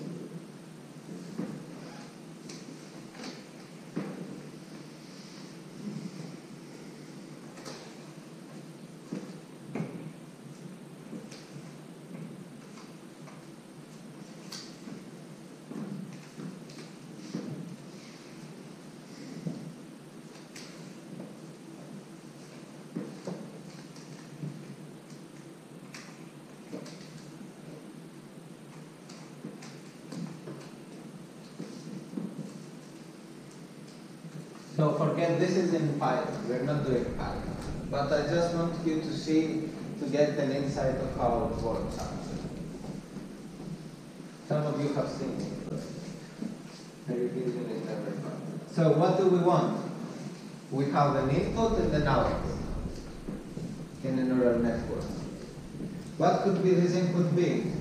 So forget, this is in Python, we're not doing Python. But I just want you to see, to get an insight of how it works actually. Some of you have seen it, but the revision is never fun. So what do we want? We have an input and an output in a neural network. What could be this input be?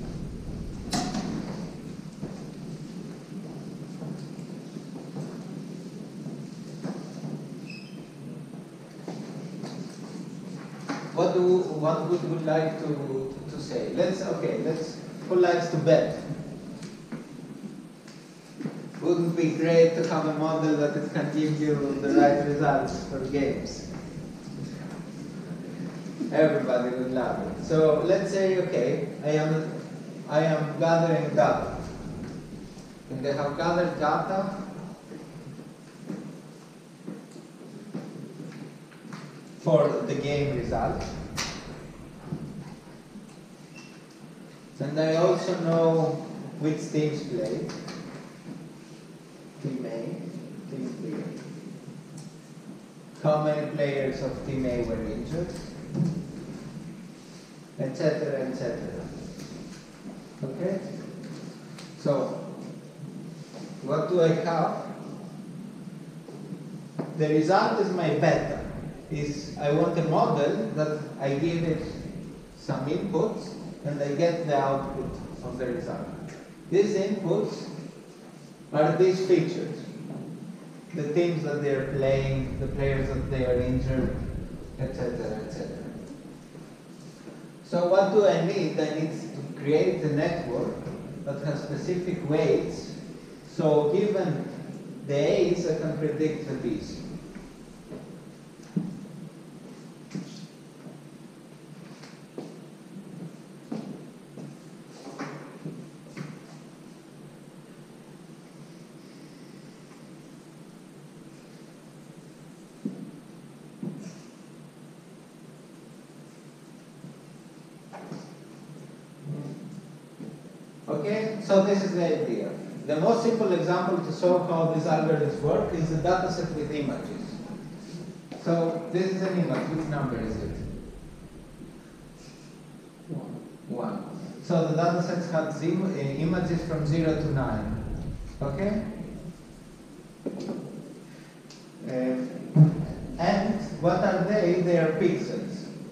What do what would we like to, to say? Let's okay, let's who likes to bet? Wouldn't it be great to have a model that it can give you the right results for games? Everybody would love it. So let's say, okay, I am I am gathering data. And I have gathered data for the game result. And I also know which teams played. Team A, Team B. How many players of Team A were injured, et cetera, et cetera. Okay? So, what do I have? The result is my beta. Is I want a model that I give it some inputs and I get the output of the result. These inputs are these features. The teams that they are playing, the players that they are injured, et cetera, et cetera. So what do I need? I need to create a network that has specific weights. So given the A's, I can predict the B's. Okay, so this is the idea. The most simple example to show how these algorithms work is the dataset with images. So this is an image. Which number is it? One. One. So the dataset has im uh, images from zero to nine. Okay? Uh, and what are they? They are pixels.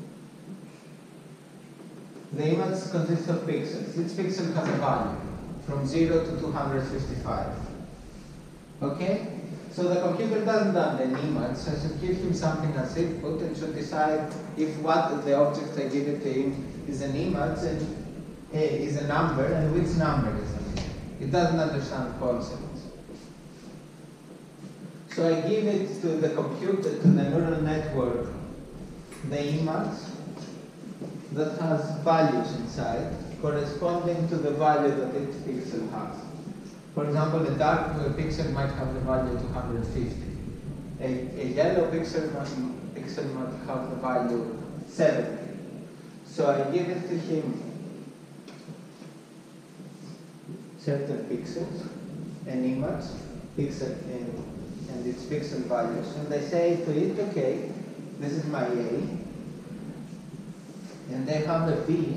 The image consists of pixels. Each pixel has a value from zero to two hundred fifty-five. Okay? So the computer doesn't have an image, so I should give him something as input and should decide if what the object I give it to him is an image and uh, is a number and which number is it. It doesn't understand concepts. So I give it to the computer, to the neural network, the image that has values inside corresponding to the value that each pixel has. For example, a dark pixel might have the value two hundred fifty. A, a yellow pixel might, pixel might have the value seventy. So I give it to him certain pixels, an image, pixel and, and its pixel values, and I say to it, okay, this is my A, and they have a B,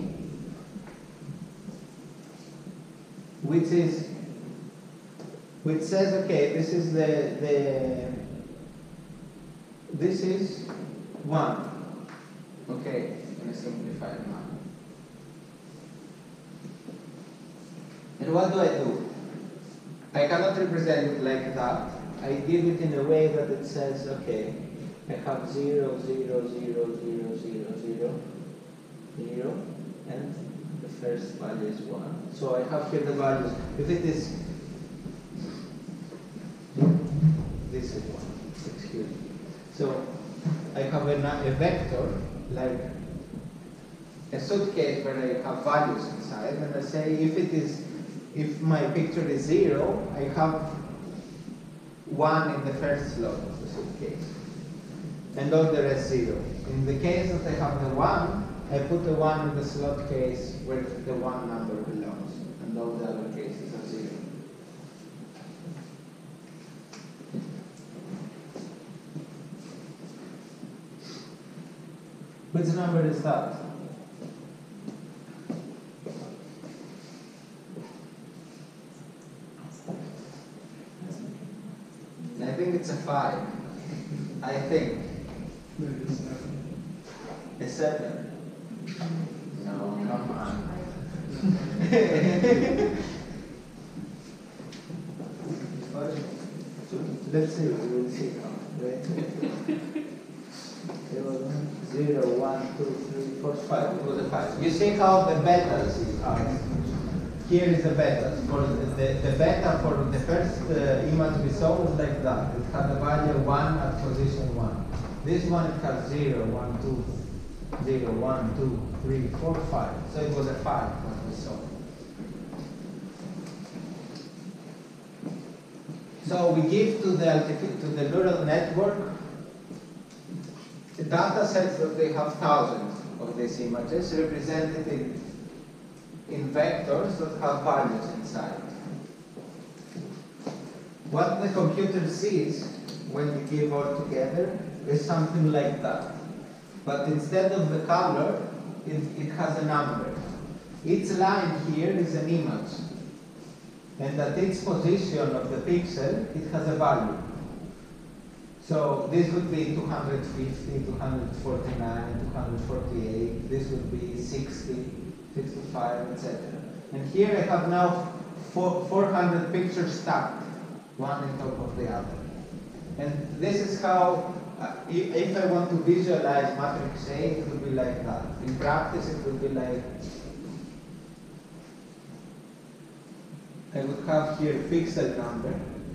which is which says, okay, this is the the this is one. Okay, let me simplify it now. And what do I do? I cannot represent it like that. I give it in a way that it says, okay, I have zero, zero, zero, zero, zero, zero. Zero, and the first value is one. So I have here the values. If it is, this is one, excuse me. So I have a, a vector, like a suitcase where I have values inside, and I say if it is, if my picture is zero, I have one in the first slot of the suitcase, and all the rest zero. In the case that I have the one, I put the one in the slot case where the one number belongs, and all the other cases are zero. Which number is that? I think it's a five. I think. Maybe a seven. A seven. No, come on. Let's see, we'll see now. Wait. Zero, one, two, three, four, five. It was a five. You see how the betas are. Here is the beta. For the, the, the beta for the first uh, image we saw was like that. It had a value one at position one. This one it has zero, one, two, zero, one, two, three, four, five. So it was a five that we saw. So we give to the to the neural network data sets that they have thousands of these images represented in in vectors that have values inside. What the computer sees when you give all together is something like that. But instead of the color, it, it has a number. Each line here is an image. And at each position of the pixel, it has a value. So this would be two hundred fifty, two hundred forty-nine, two hundred forty-eight, this would be sixty, sixty-five, et cetera. And here I have now four, four hundred pictures stacked, one on top of the other. And this is how, uh, if, if I want to visualize matrix A, it would be like that. In practice, it would be like, I would have here pixel number.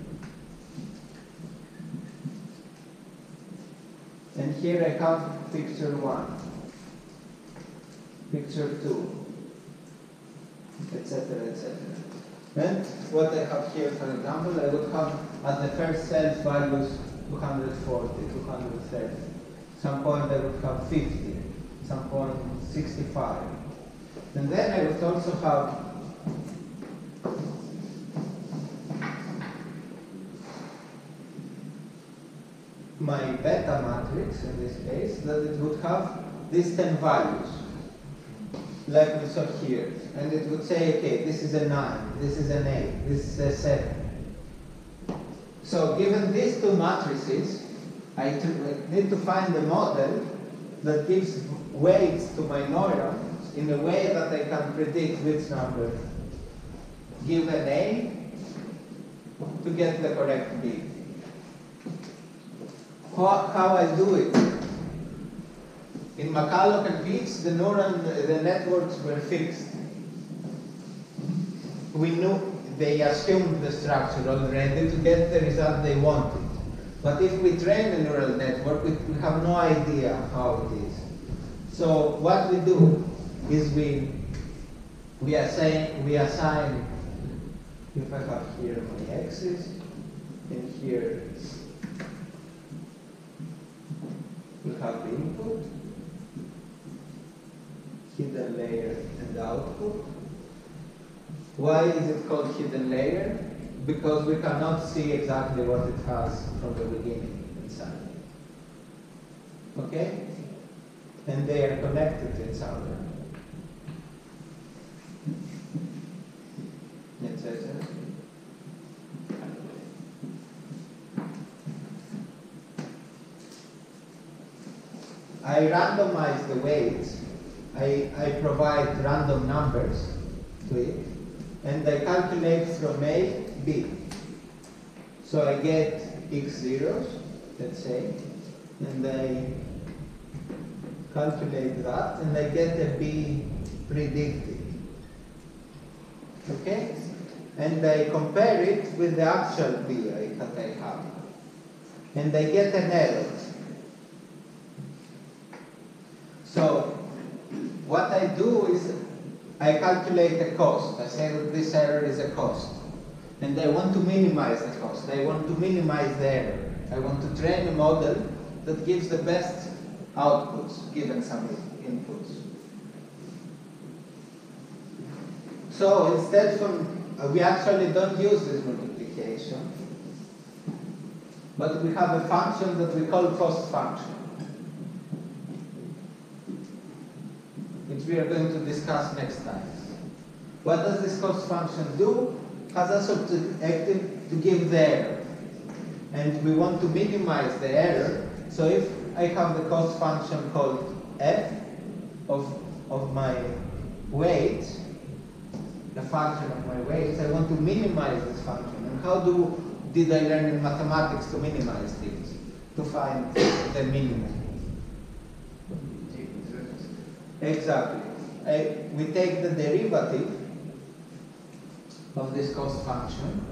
And here I have picture one, picture two, et cetera, et cetera. And what I have here, for example, I would have at the first cell values two hundred forty, two hundred thirty. Some point I would have fifty, some point sixty-five. And then I would also have my beta matrix, in this case, that it would have these ten values, like we saw here. And it would say, okay, this is a nine, this is an eight, this is a seven. So given these two matrices, I need to find a model that gives weights to my neurons in a way that I can predict which number give an A to get the correct B. How, how I do it? In McCulloch and Peets, the neuron, the networks were fixed. We knew, they assumed the structure already to get the result they wanted. But if we train a neural network, we, we have no idea how it is. So what we do is we, we assign, we assign, if I have here my x's, and here we have the input, hidden layer, and the output. Why is it called hidden layer? Because we cannot see exactly what it has from the beginning inside. Okay? And they are connected to each other. et cetera. I randomize the weights. I, I provide random numbers to it, and I calculate from A, B. So I get x zeros, let's say, and I calculate that, and I get a B predicted. Okay? And I compare it with the actual B I, that I have. And I get an error. So what I do is I calculate the cost. I say that this error is a cost. And I want to minimize the cost. I want to minimize the error. I want to train a model that gives the best outputs given some inputs. So instead from, uh, we actually don't use this multiplication, but we have a function that we call cost function, which we are going to discuss next time. What does this cost function do? Has as objective to give the error. And we want to minimize the error. So if I have the cost function called f of, of my weight, the function of my weights, I want to minimize this function. And how do did I learn in mathematics to minimize things? To find the minimum. Exactly. I, we take the derivative of this cost function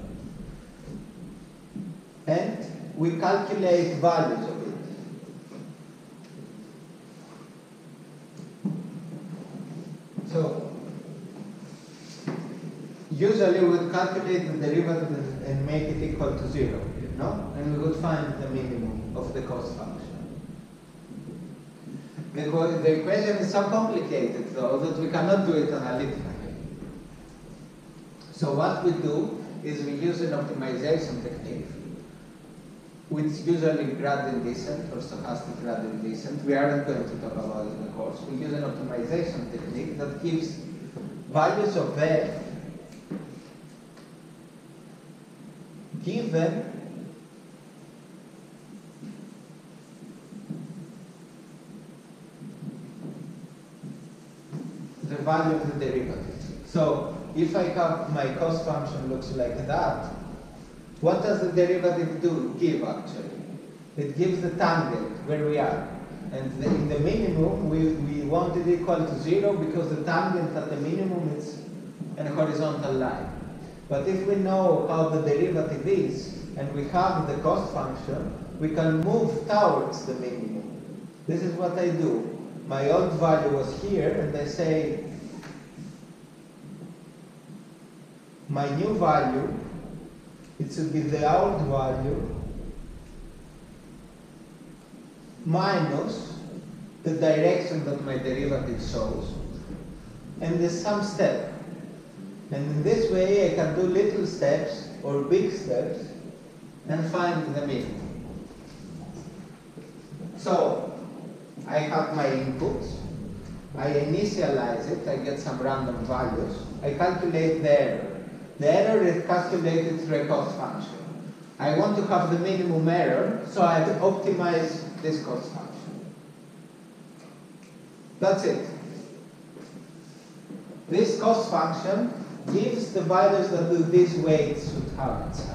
and we calculate values of it. So usually we would calculate the derivative and make it equal to zero, no? And we would find the minimum of the cost function. The, the equation is so complicated, though, that we cannot do it analytically. So what we do is we use an optimization technique, which usually gradient descent or stochastic gradient descent. We aren't going to talk about it in the course. We use an optimization technique that gives values of f given the value of the derivative. So if I have my cost function looks like that, what does the derivative do give actually? It gives the tangent where we are. And the, in the minimum, we, we want it equal to zero because the tangent at the minimum is a horizontal line. But if we know how the derivative is, and we have the cost function, we can move towards the minimum. This is what I do. My old value was here, and I say my new value, it should be the old value minus the direction that my derivative shows, and there's some step. And in this way, I can do little steps or big steps and find the minimum. So I have my inputs, I initialize it, I get some random values, I calculate the error. The error is calculated through a cost function. I want to have the minimum error, so I optimize this cost function. That's it. This cost function gives the values that these weights should have inside.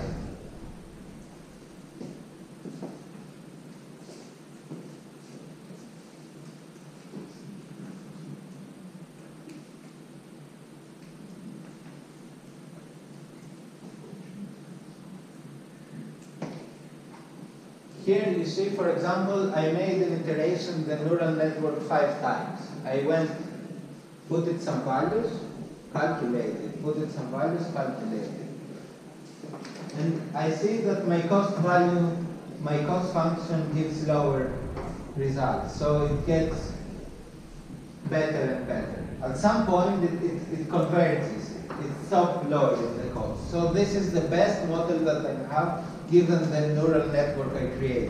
Here you see, for example, I made an iteration of the neural network five times. I went, put it some values, calculated, put it some values, calculated. And I see that my cost value, my cost function gives lower results. So it gets better and better. At some point, it, it, it converges. It stops lowering the cost. So this is the best model that I have given the neural network I created.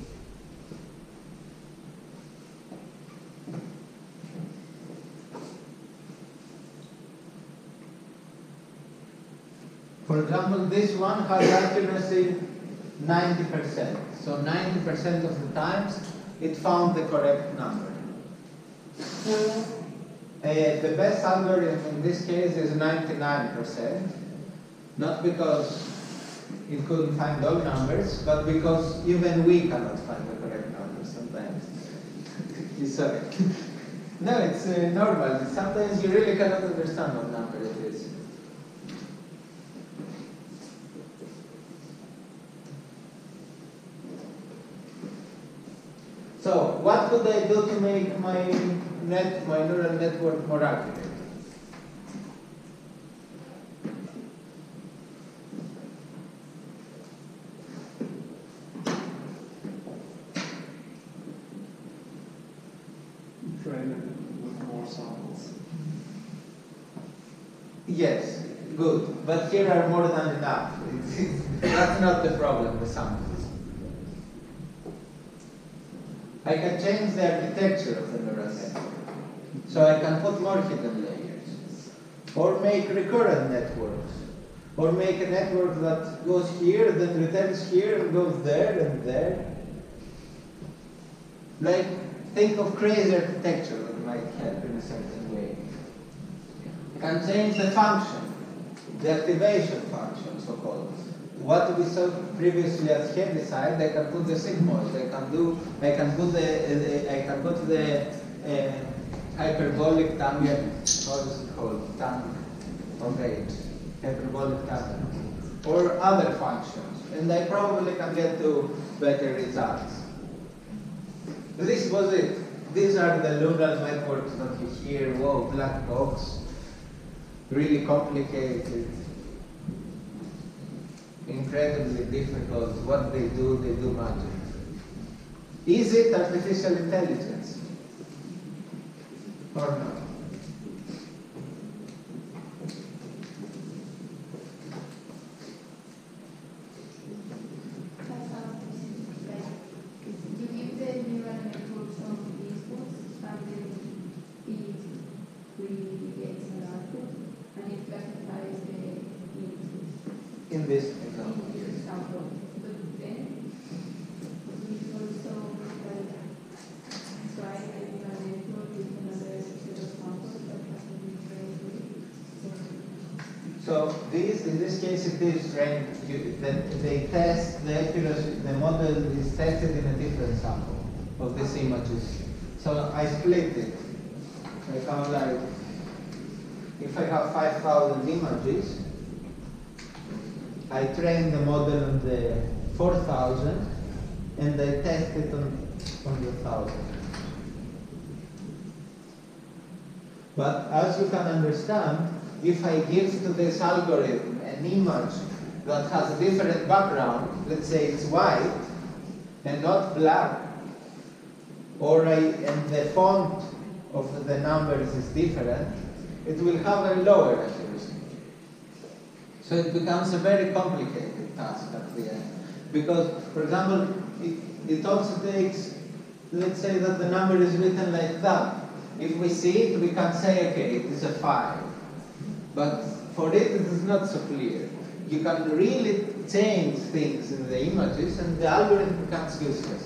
For example, this one has accuracy ninety percent. So ninety percent of the times it found the correct number. Uh, the best algorithm in this case is ninety-nine percent. Not because it couldn't find all numbers, but because even we cannot find the correct numbers sometimes. Sorry. No, it's uh, normal. Sometimes you really cannot understand what number it is. So, what could I do to make my net, my neural network more accurate? Train it with more samples. Yes, good. But here are more than enough. That's not the problem, the samples. I can change the architecture of the neural network. So I can put more hidden layers. Or make recurrent networks. Or make a network that goes here, then returns here, and goes there and there. Like, think of crazy architecture that might help in a certain way. I can change the function, the activation function, so-called. What we saw previously as Heaviside, I can put the sigmoid. I can do. I can put the. Uh, I can put the uh, hyperbolic tangent. How is it called? Tangent of range. Hyperbolic tangent, or other functions, and I probably can get to better results. This was it. These are the neural networks that you hear. Whoa, black box. Really complicated. Incredibly difficult. What they do, they do magic. Is it artificial intelligence? Or not? in this example. in this example. But then we also like try having a network with another set of samples that hasn't been trained with. So this, in this case, it is trained. You, that they test the accuracy. The model is tested in a different sample of these images. So I split it. I have like, if I have five thousand images, I train the model on the four thousand, and I test it on on the thousand. But as you can understand, if I give to this algorithm an image that has a different background, let's say it's white and not black, or I, and the font of the numbers is different, it will have a lower accuracy. So it becomes a very complicated task at the end. Because, for example, it, it also takes, let's say that the number is written like that. If we see it, we can say, okay, it is a five. But for it, it is not so clear. You can really change things in the images, and the algorithm becomes useless.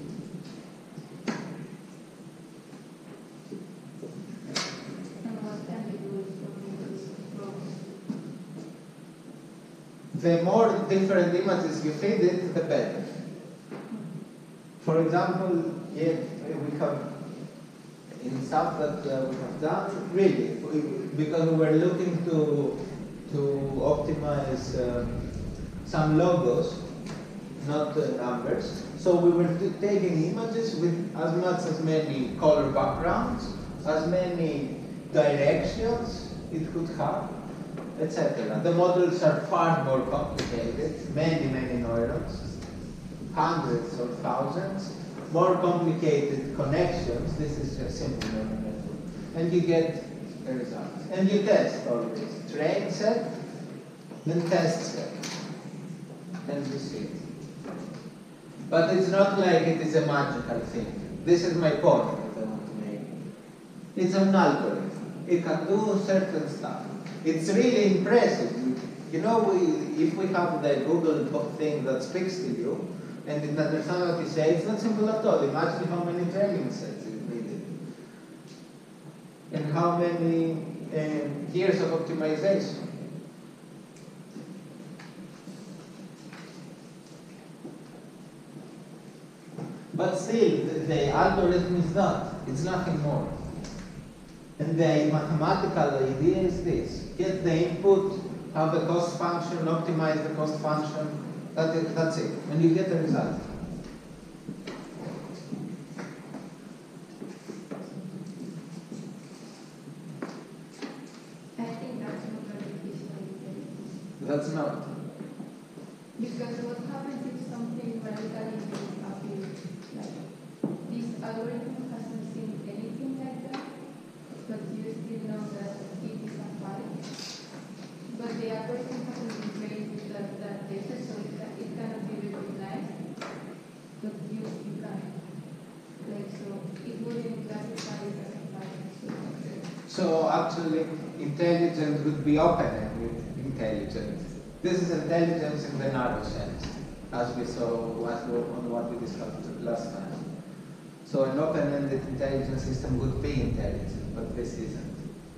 The more different images you feed it, the better. For example, yeah, we have, in stuff that uh, we have done, really, we, because we were looking to, to optimize uh, some logos, not uh, numbers. So we were taking images with as much as many color backgrounds, as many directions it could have, et cetera. The models are far more complicated, many, many neurons, hundreds or thousands, more complicated connections. This is a simple neural network. And you get a result. And you test all this. Train set, then test set. And you see it. But it's not like it is a magical thing. This is my point that I want to make. It's an algorithm. It can do certain stuff. It's really impressive. You know, we, if we have the Google thing that speaks to you, and it understands what you say, it's not simple at all. Imagine how many training sets it needed. And how many um, years of optimization. But still, the, the algorithm is that. It's nothing more. And the mathematical idea is this. Get the input, have the cost function, optimize the cost function. That is, that's it. And you get the result. I think that's not artificial intelligence. That's not. Because what happens if something radically new appears? Like, this algorithm hasn't seen anything like that, but you still know that it is a five. But the algorithm hasn't been trained with that, that data, so it, can, it cannot be recognized. But you, you can. Like, so it wouldn't classify it as a five. So actually, intelligence would be open-ended intelligence. This is intelligence in the narrow sense, as we saw on what we discussed last time. So an open-ended intelligence system would be intelligent, but this isn't.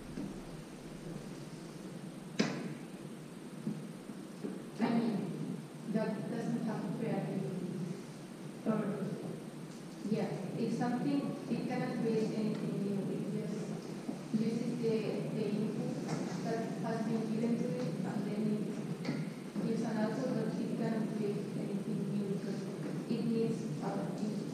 I mean, that doesn't have creativity. Or, yeah, it's something, it cannot create anything new. It just uses the, the input that has been given to it, and then it gives an output, but it cannot create anything new because it needs our input.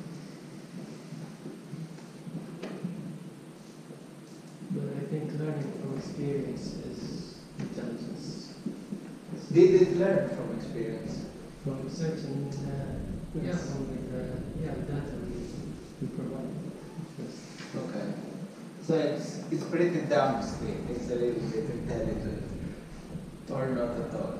But I think learning from experience is intelligence. Did it learn from experience? From certain, uh, yeah, from the yeah, data we, we provide. Yes. Okay. So it's, it's pretty dumb still. It's a little bit intelligent. Or not at all.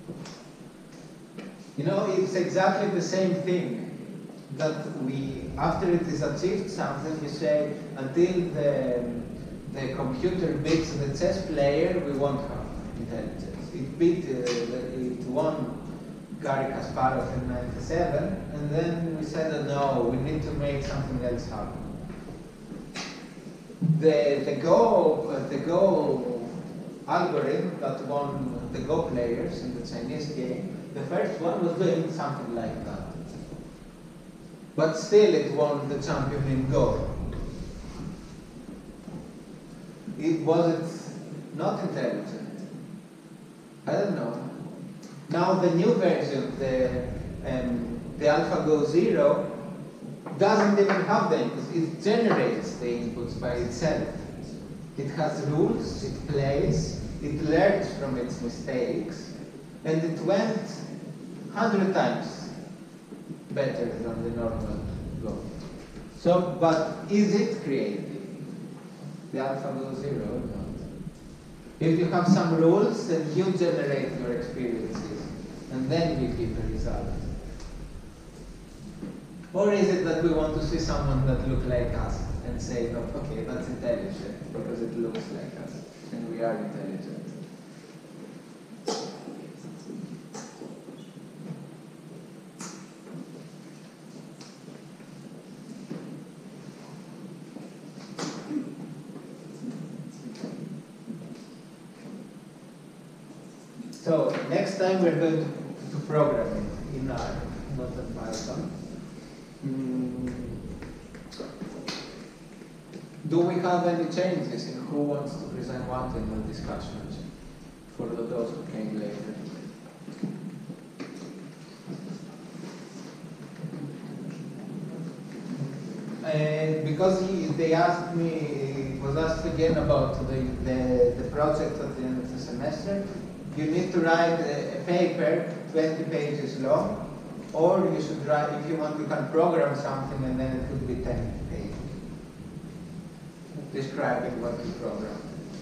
You know, it's exactly the same thing that we, after it is achieved something, we say, until the, the computer beats the chess player, we won't have. intelligence. It beat, uh, it won Garry Kasparov in ninety-seven, and then we said, oh, no, we need to make something else happen. The, the Go, uh, the Go algorithm that won the Go players in the Chinese game, the first one was doing something like that. But still it won the champion in Go. It was it not intelligent? I don't know. Now the new version, the um, the AlphaGo Zero, doesn't even have the inputs. It generates the inputs by itself. It has rules, it plays, it learns from its mistakes, and it went hundred times better than the normal Go. So, but is it creative? The AlphaGo Zero or not? If you have some rules, then you generate your experiences, and then you give a result. Or is it that we want to see someone that looks like us and say, oh, okay, that's intelligent because it looks like us, and we are intelligent? So next time we're going to, to program it in R, not in Python. Mm. Do we have any changes in who wants to present what in the discussions for those who came later? And because he, they asked me, was asked again about the, the, the project at the end of the semester, you need to write a, a paper twenty pages long, or you should write, if you want, you can program something and then it could be ten pages, describing what you program.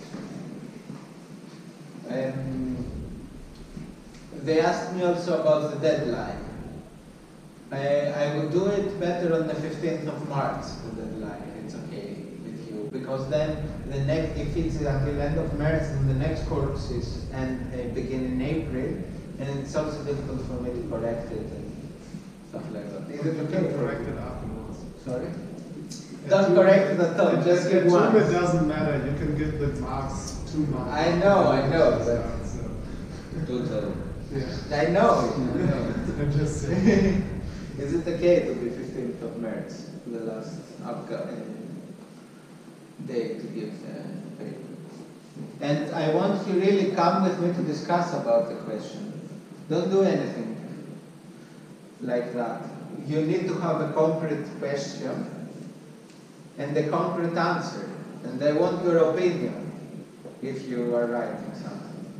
Um, they asked me also about the deadline. I, I would do it better on the fifteenth of March, the deadline, if it's okay with you, because then the next, if it's until end of March, then the next courses and uh, begin in April, and it's also difficult for me to correct it and stuff like that. Is it You okay? can for correct you? it afterwards. Sorry? At Don't two- correct it at all, at- just at give two, one. It doesn't matter, you can give the marks two marks. I know, I know, but- So, Total. yeah. I know, I know. I'm just saying. Is it okay to be fifteenth of March, the last upcoming day to give the paper? And I want you really come with me to discuss about the question. Don't do anything like that. You need to have a concrete question and a concrete answer. And I want your opinion if you are writing something.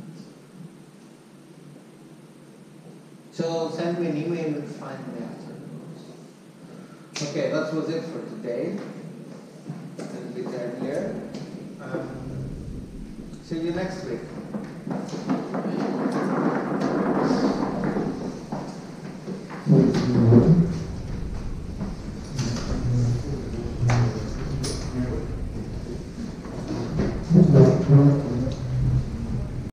So send me an email and find the answer. Okay, that was it for today. A little bit earlier. Um, see you next week. Thank you.